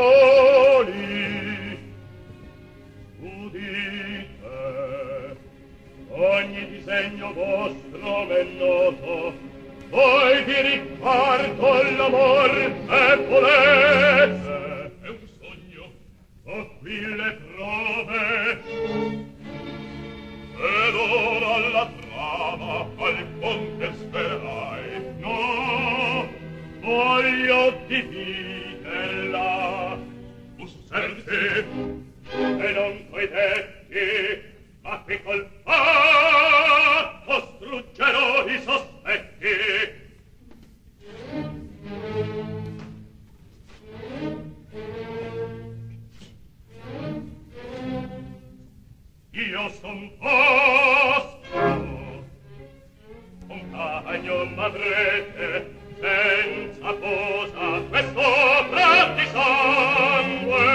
soli, udite, ogni disegno vostro m'è noto, voi di riparto l'amor e volete. È un sogno. Oh, qui mille prove. Ed ora la trama al ponte sperai. No, voglio dividerla. Usserti, e non coi detti, ma qui col fatto struggerò i sospetti. Io son posto, compagno madrete, senza posa questo tratti sangue.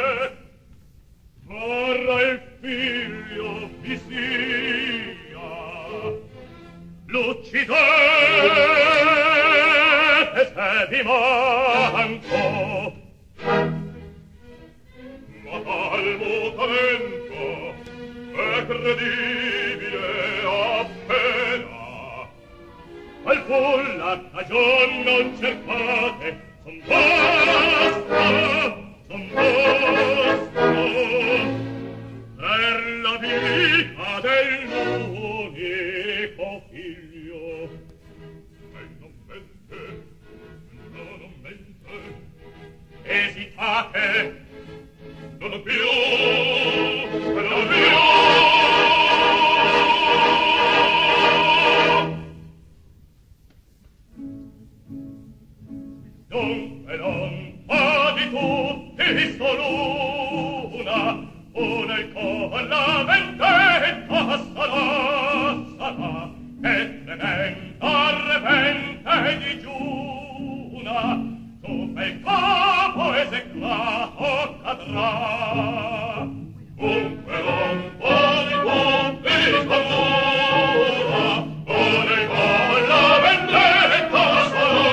Vorrà il figlio vi sia, l'uccidete se vi manco. Ma dal mutamento è credibile appena al fulla cagion non cercate, son vostro, son vostro per la vita dell'unico figlio. E non mente, no, non mente, esitate, non più, non più. Dunque non fa di tutti visto l'una, una il con la vendetta sarà, sarà, che tremenda revente digiuna, tu fai capo esecrato cadrà. Dunque non fa di tutti visto l'una, una il con la vendetta sarà,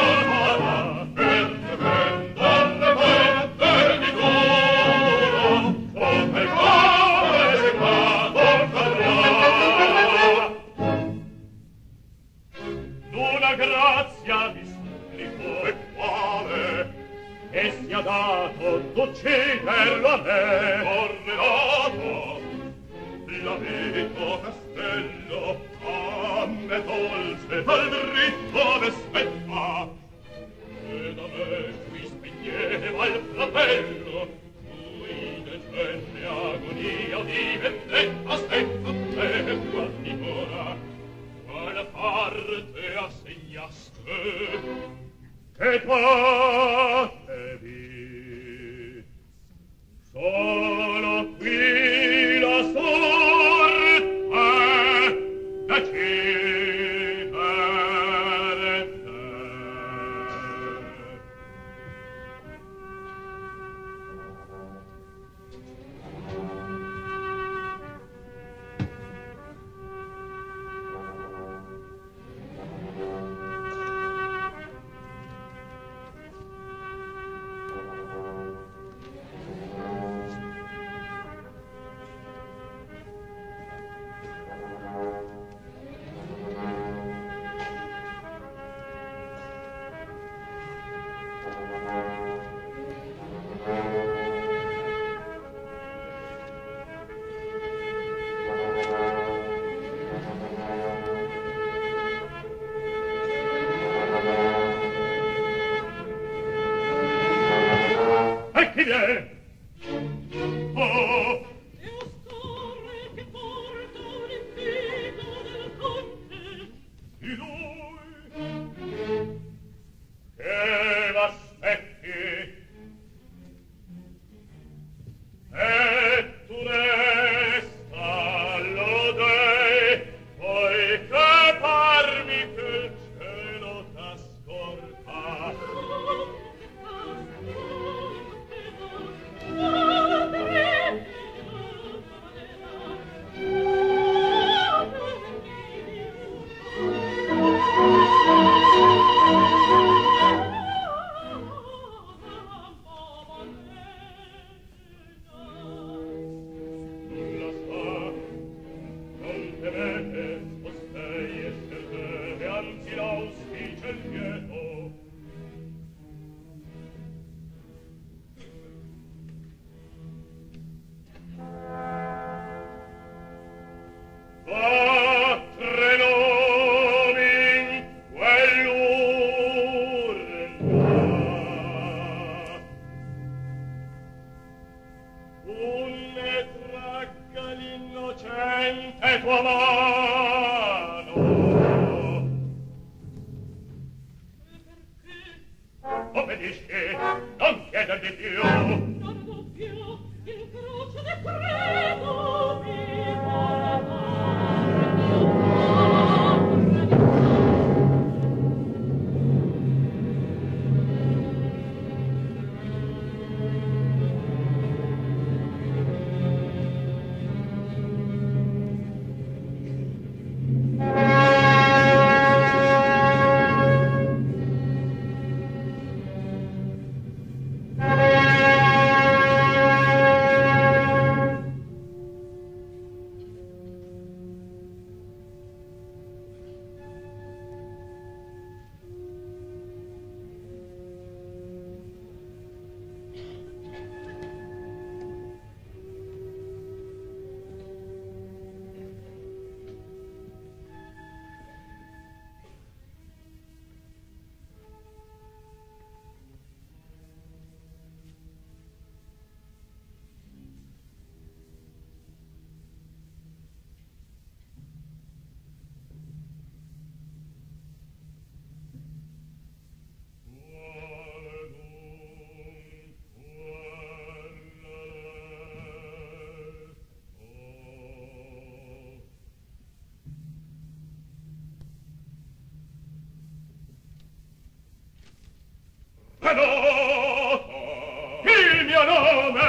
grazia vi supplico e quale che sia dato d'ucciderlo a me orrenato l'abito castello a me tolse dal dritto vespetta e da me qui spegneva il fratello cui decenne agonia o di vendetta aspetta te guardi ora quale parte assegnaste che fatevi solo qui la sorte decidete. Chi viene? Oh! E oscorre che porta un invito del conte. Di lui? Che l'aspetti? E tu resta lodei, poiché parmi che il cielo t'ascolta. Il mio nome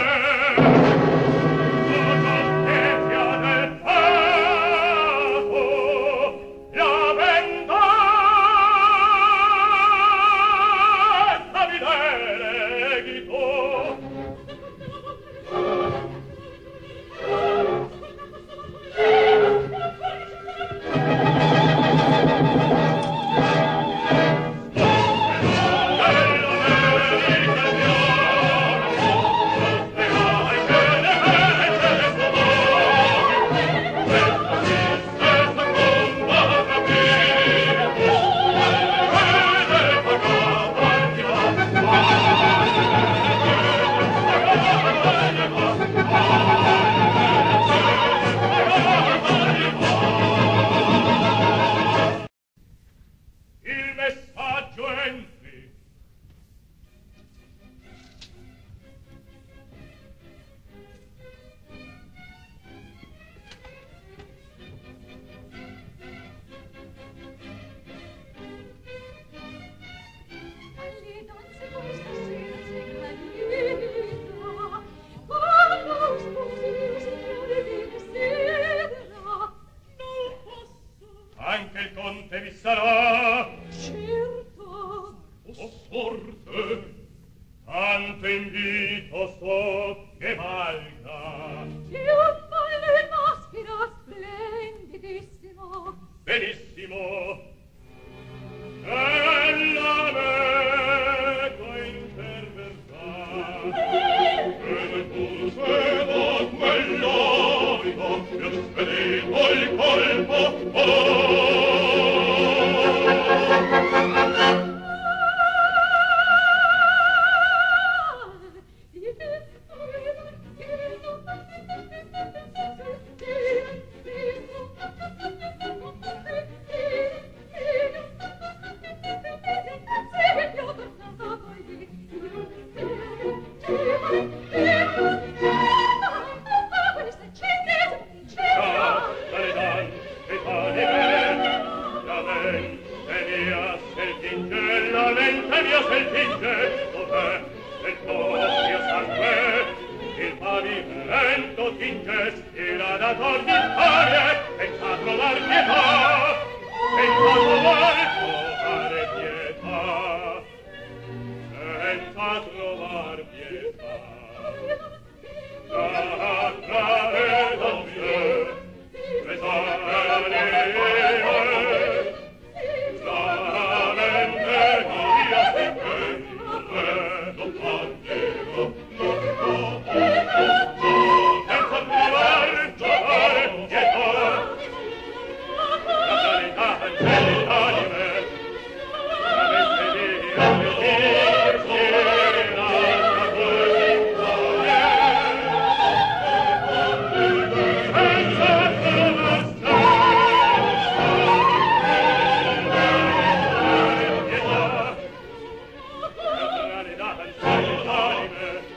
Salve,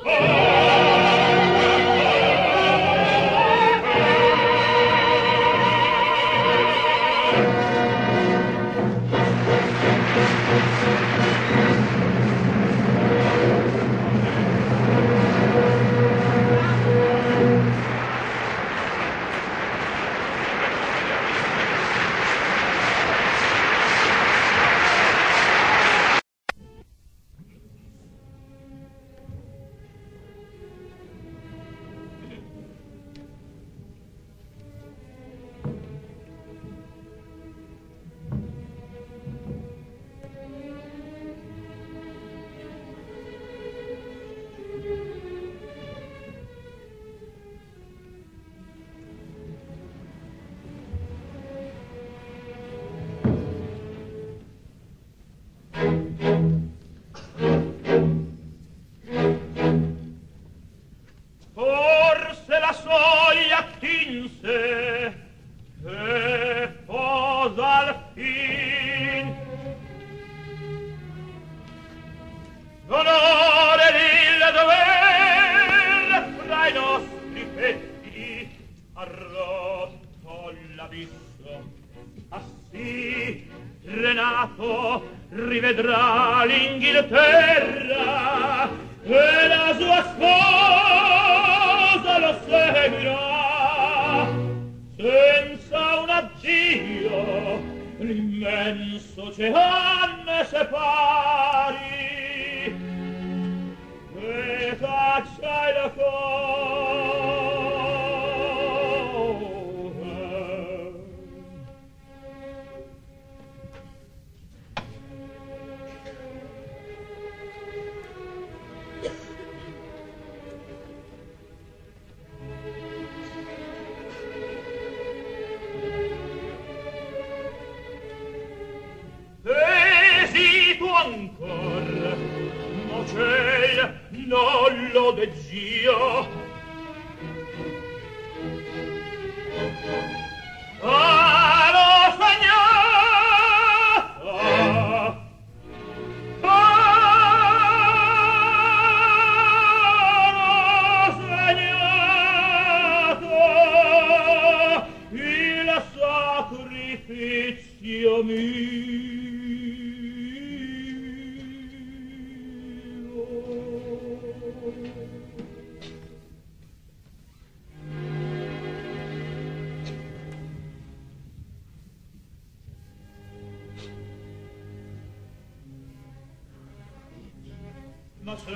Ma se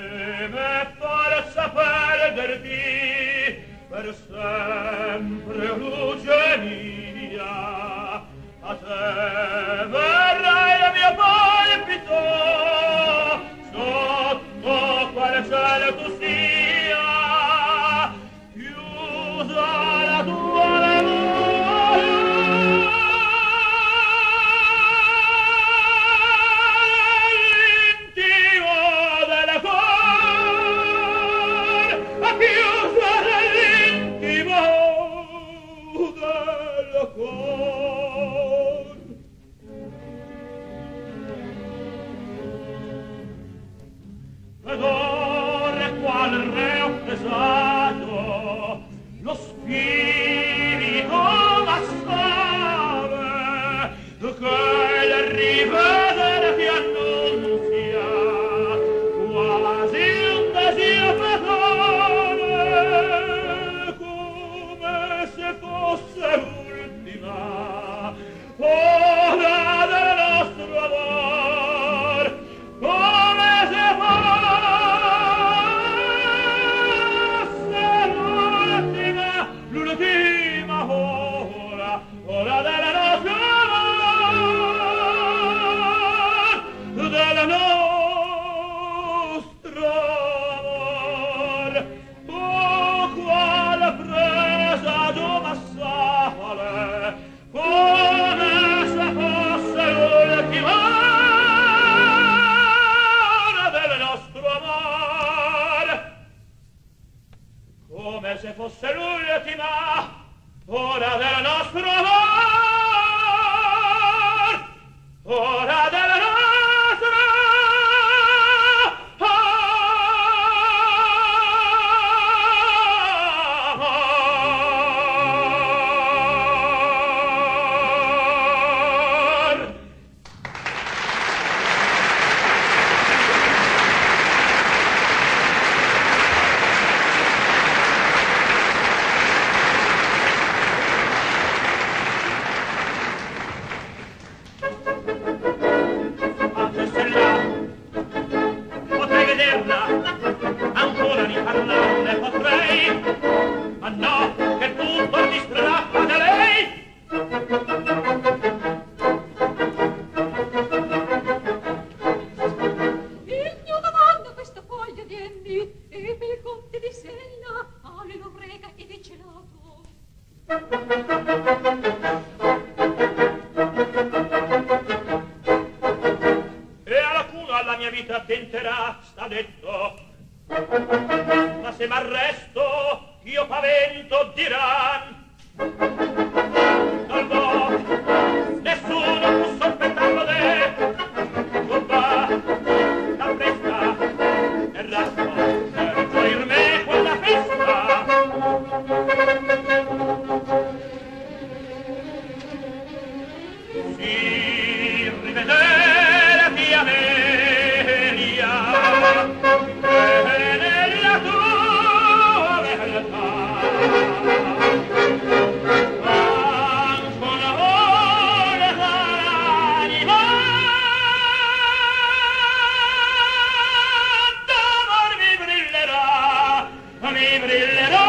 me forza perderti per sempre, luce mia, a te verrai la mia palpito, sotto quale cielo tu sia, chiusa la tua memoria. Ed ora qual reo pesato lo spirito m'assale che il rivedere ti annunzia quasi un desio fatale come se fosse l'ultima ora del nostro amor, come se fosse l'ultima, l'ultima ora, ora del nostro amor, del nostro amor. Oh, quale presagio m'assale, come se fosse l'ultima ora del nostro amor, come se fosse l'ultima ora del nostro amor, ora del nostro amor. E alla cuna alla mia vita tenterà, sta detto. Ma se m'arresto, io pavento diran. Salvo, nessuno può sospettarlo de. Non va, la festa, e rasto, per gioir me quella festa. Si rivedere via meria, e nella tua realtà. Mi brillerà.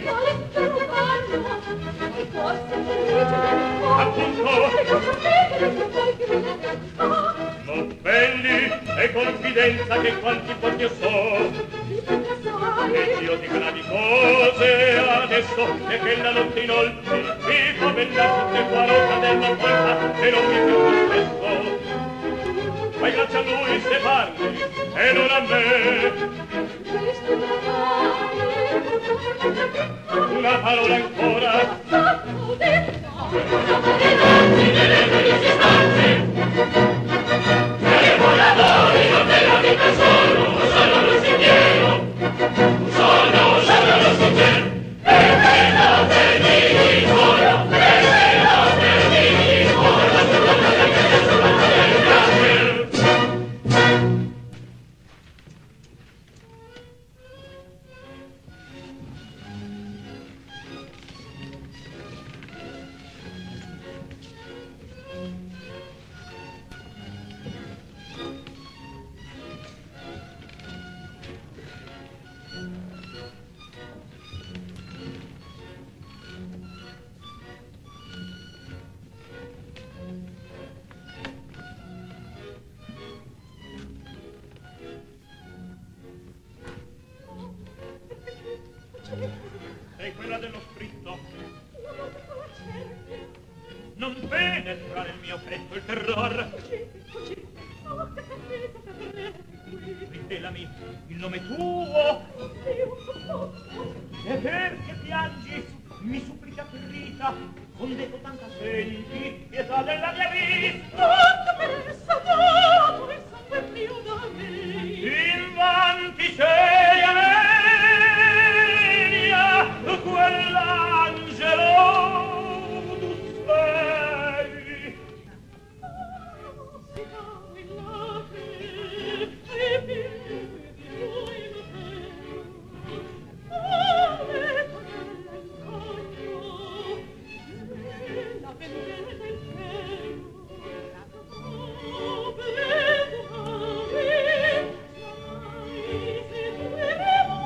E confidenza che quanti pochi io so e io dico una di cose adesso e che la notte inoltre mi fa bella tutte farò cader la volta e non mi più spesso fai grazie a lui se parli e non a me una parola ancora della vita sono, sono lusinghiero, sono, sono lusinghiero, perché non venigi solo, perché non venigi solo, sulla casa che c'è sulla è quella dello scritto. Non penetra nel mio petto il terror. Rivelami il nome tuo. E perché piangi? Mi supplica ferita. Onde tu tanta senti pietà della mia vita. Quanto per essa dato il sangue mio da me. Invanti sei a me. Quell'angelo tu sei si cava in lacrime e vive di lui la terra come tornella in cagno e la vendetta il cielo come domani mai si tueremo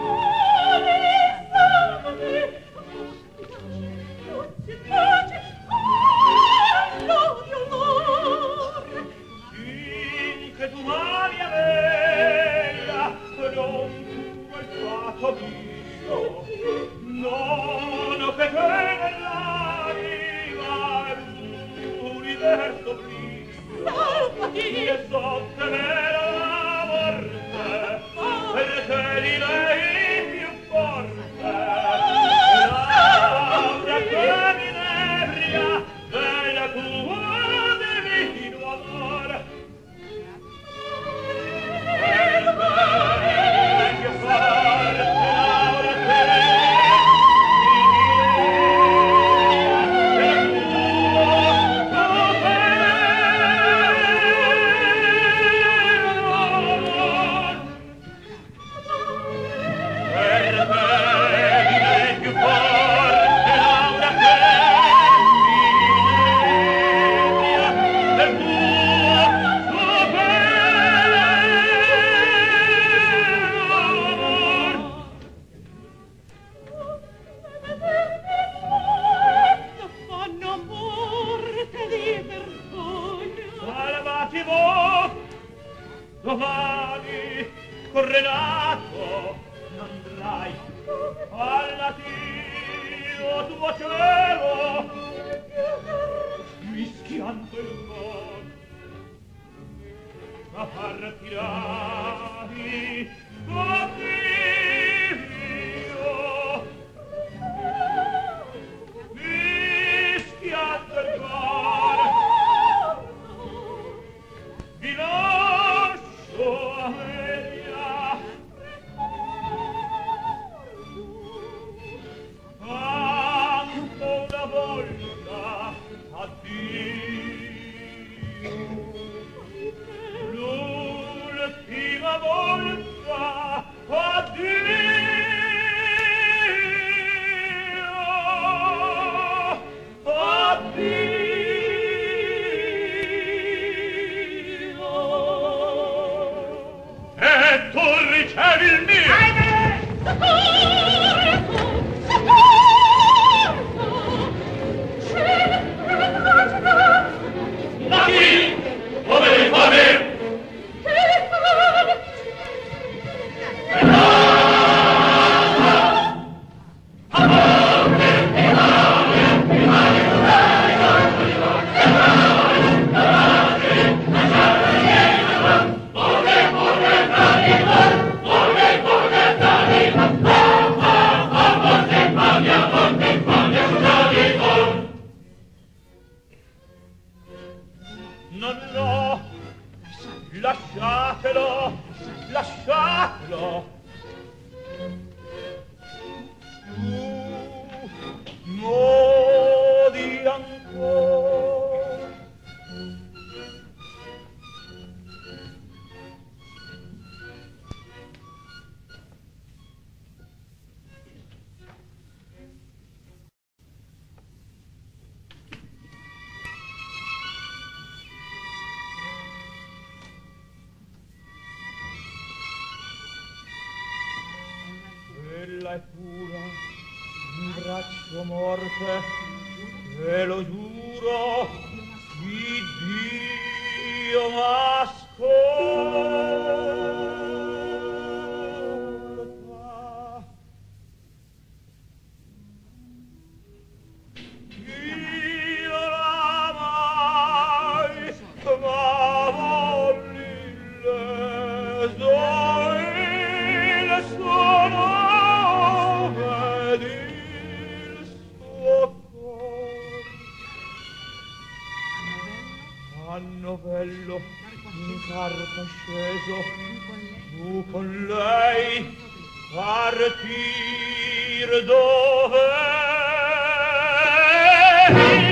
che tu mani a me non tu il fatto mio non che te nell'anima l'universo brilla e so temere la morte perché di lei più forte Laura che mi nervia della tua divino amore domani correnato andrai al latino tuo cielo mischiando il mondo a partirai Dio mischiando il cuore vi lascio Amelia tanto una volta addio l'ultimo sua morte, te lo giuro, di Dio m'ascolta. Io l'amai, ma volli leso il suo nome ed il suo cor. A novello in carta sceso, tu con lei partir dovevi.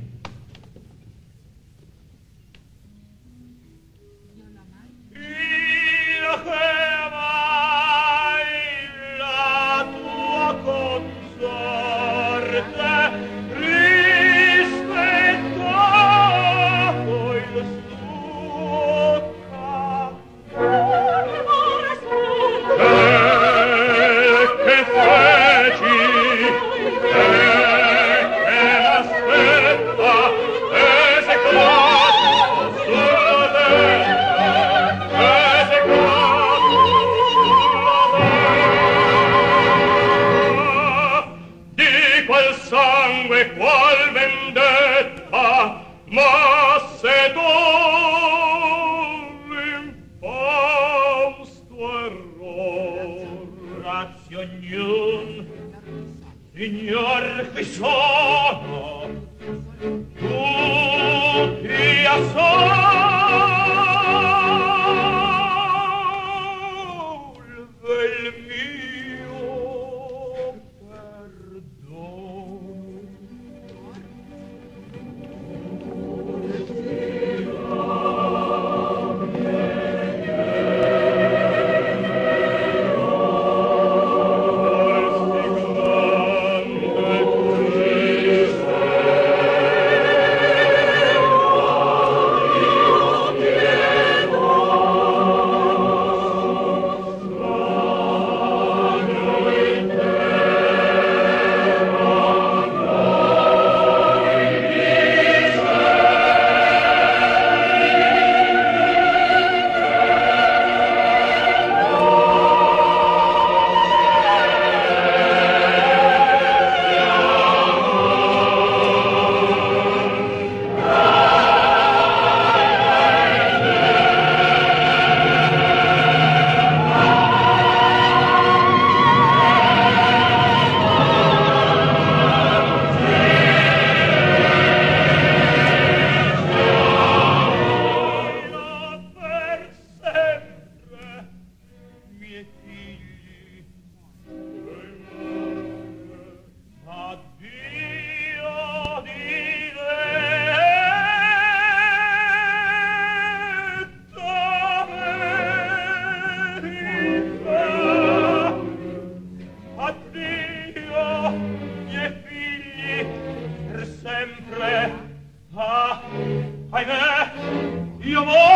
Io che amai la tua consorte, rispettato il suo capo. E che feci? E che l'aspetta? E se capo sulla destra? E se capo sulla destra? Di quel sangue, qual vendetta, ma se tu l'infausto error razio ognun signor che sono tutti assolve il mio perdono. Ahimè, io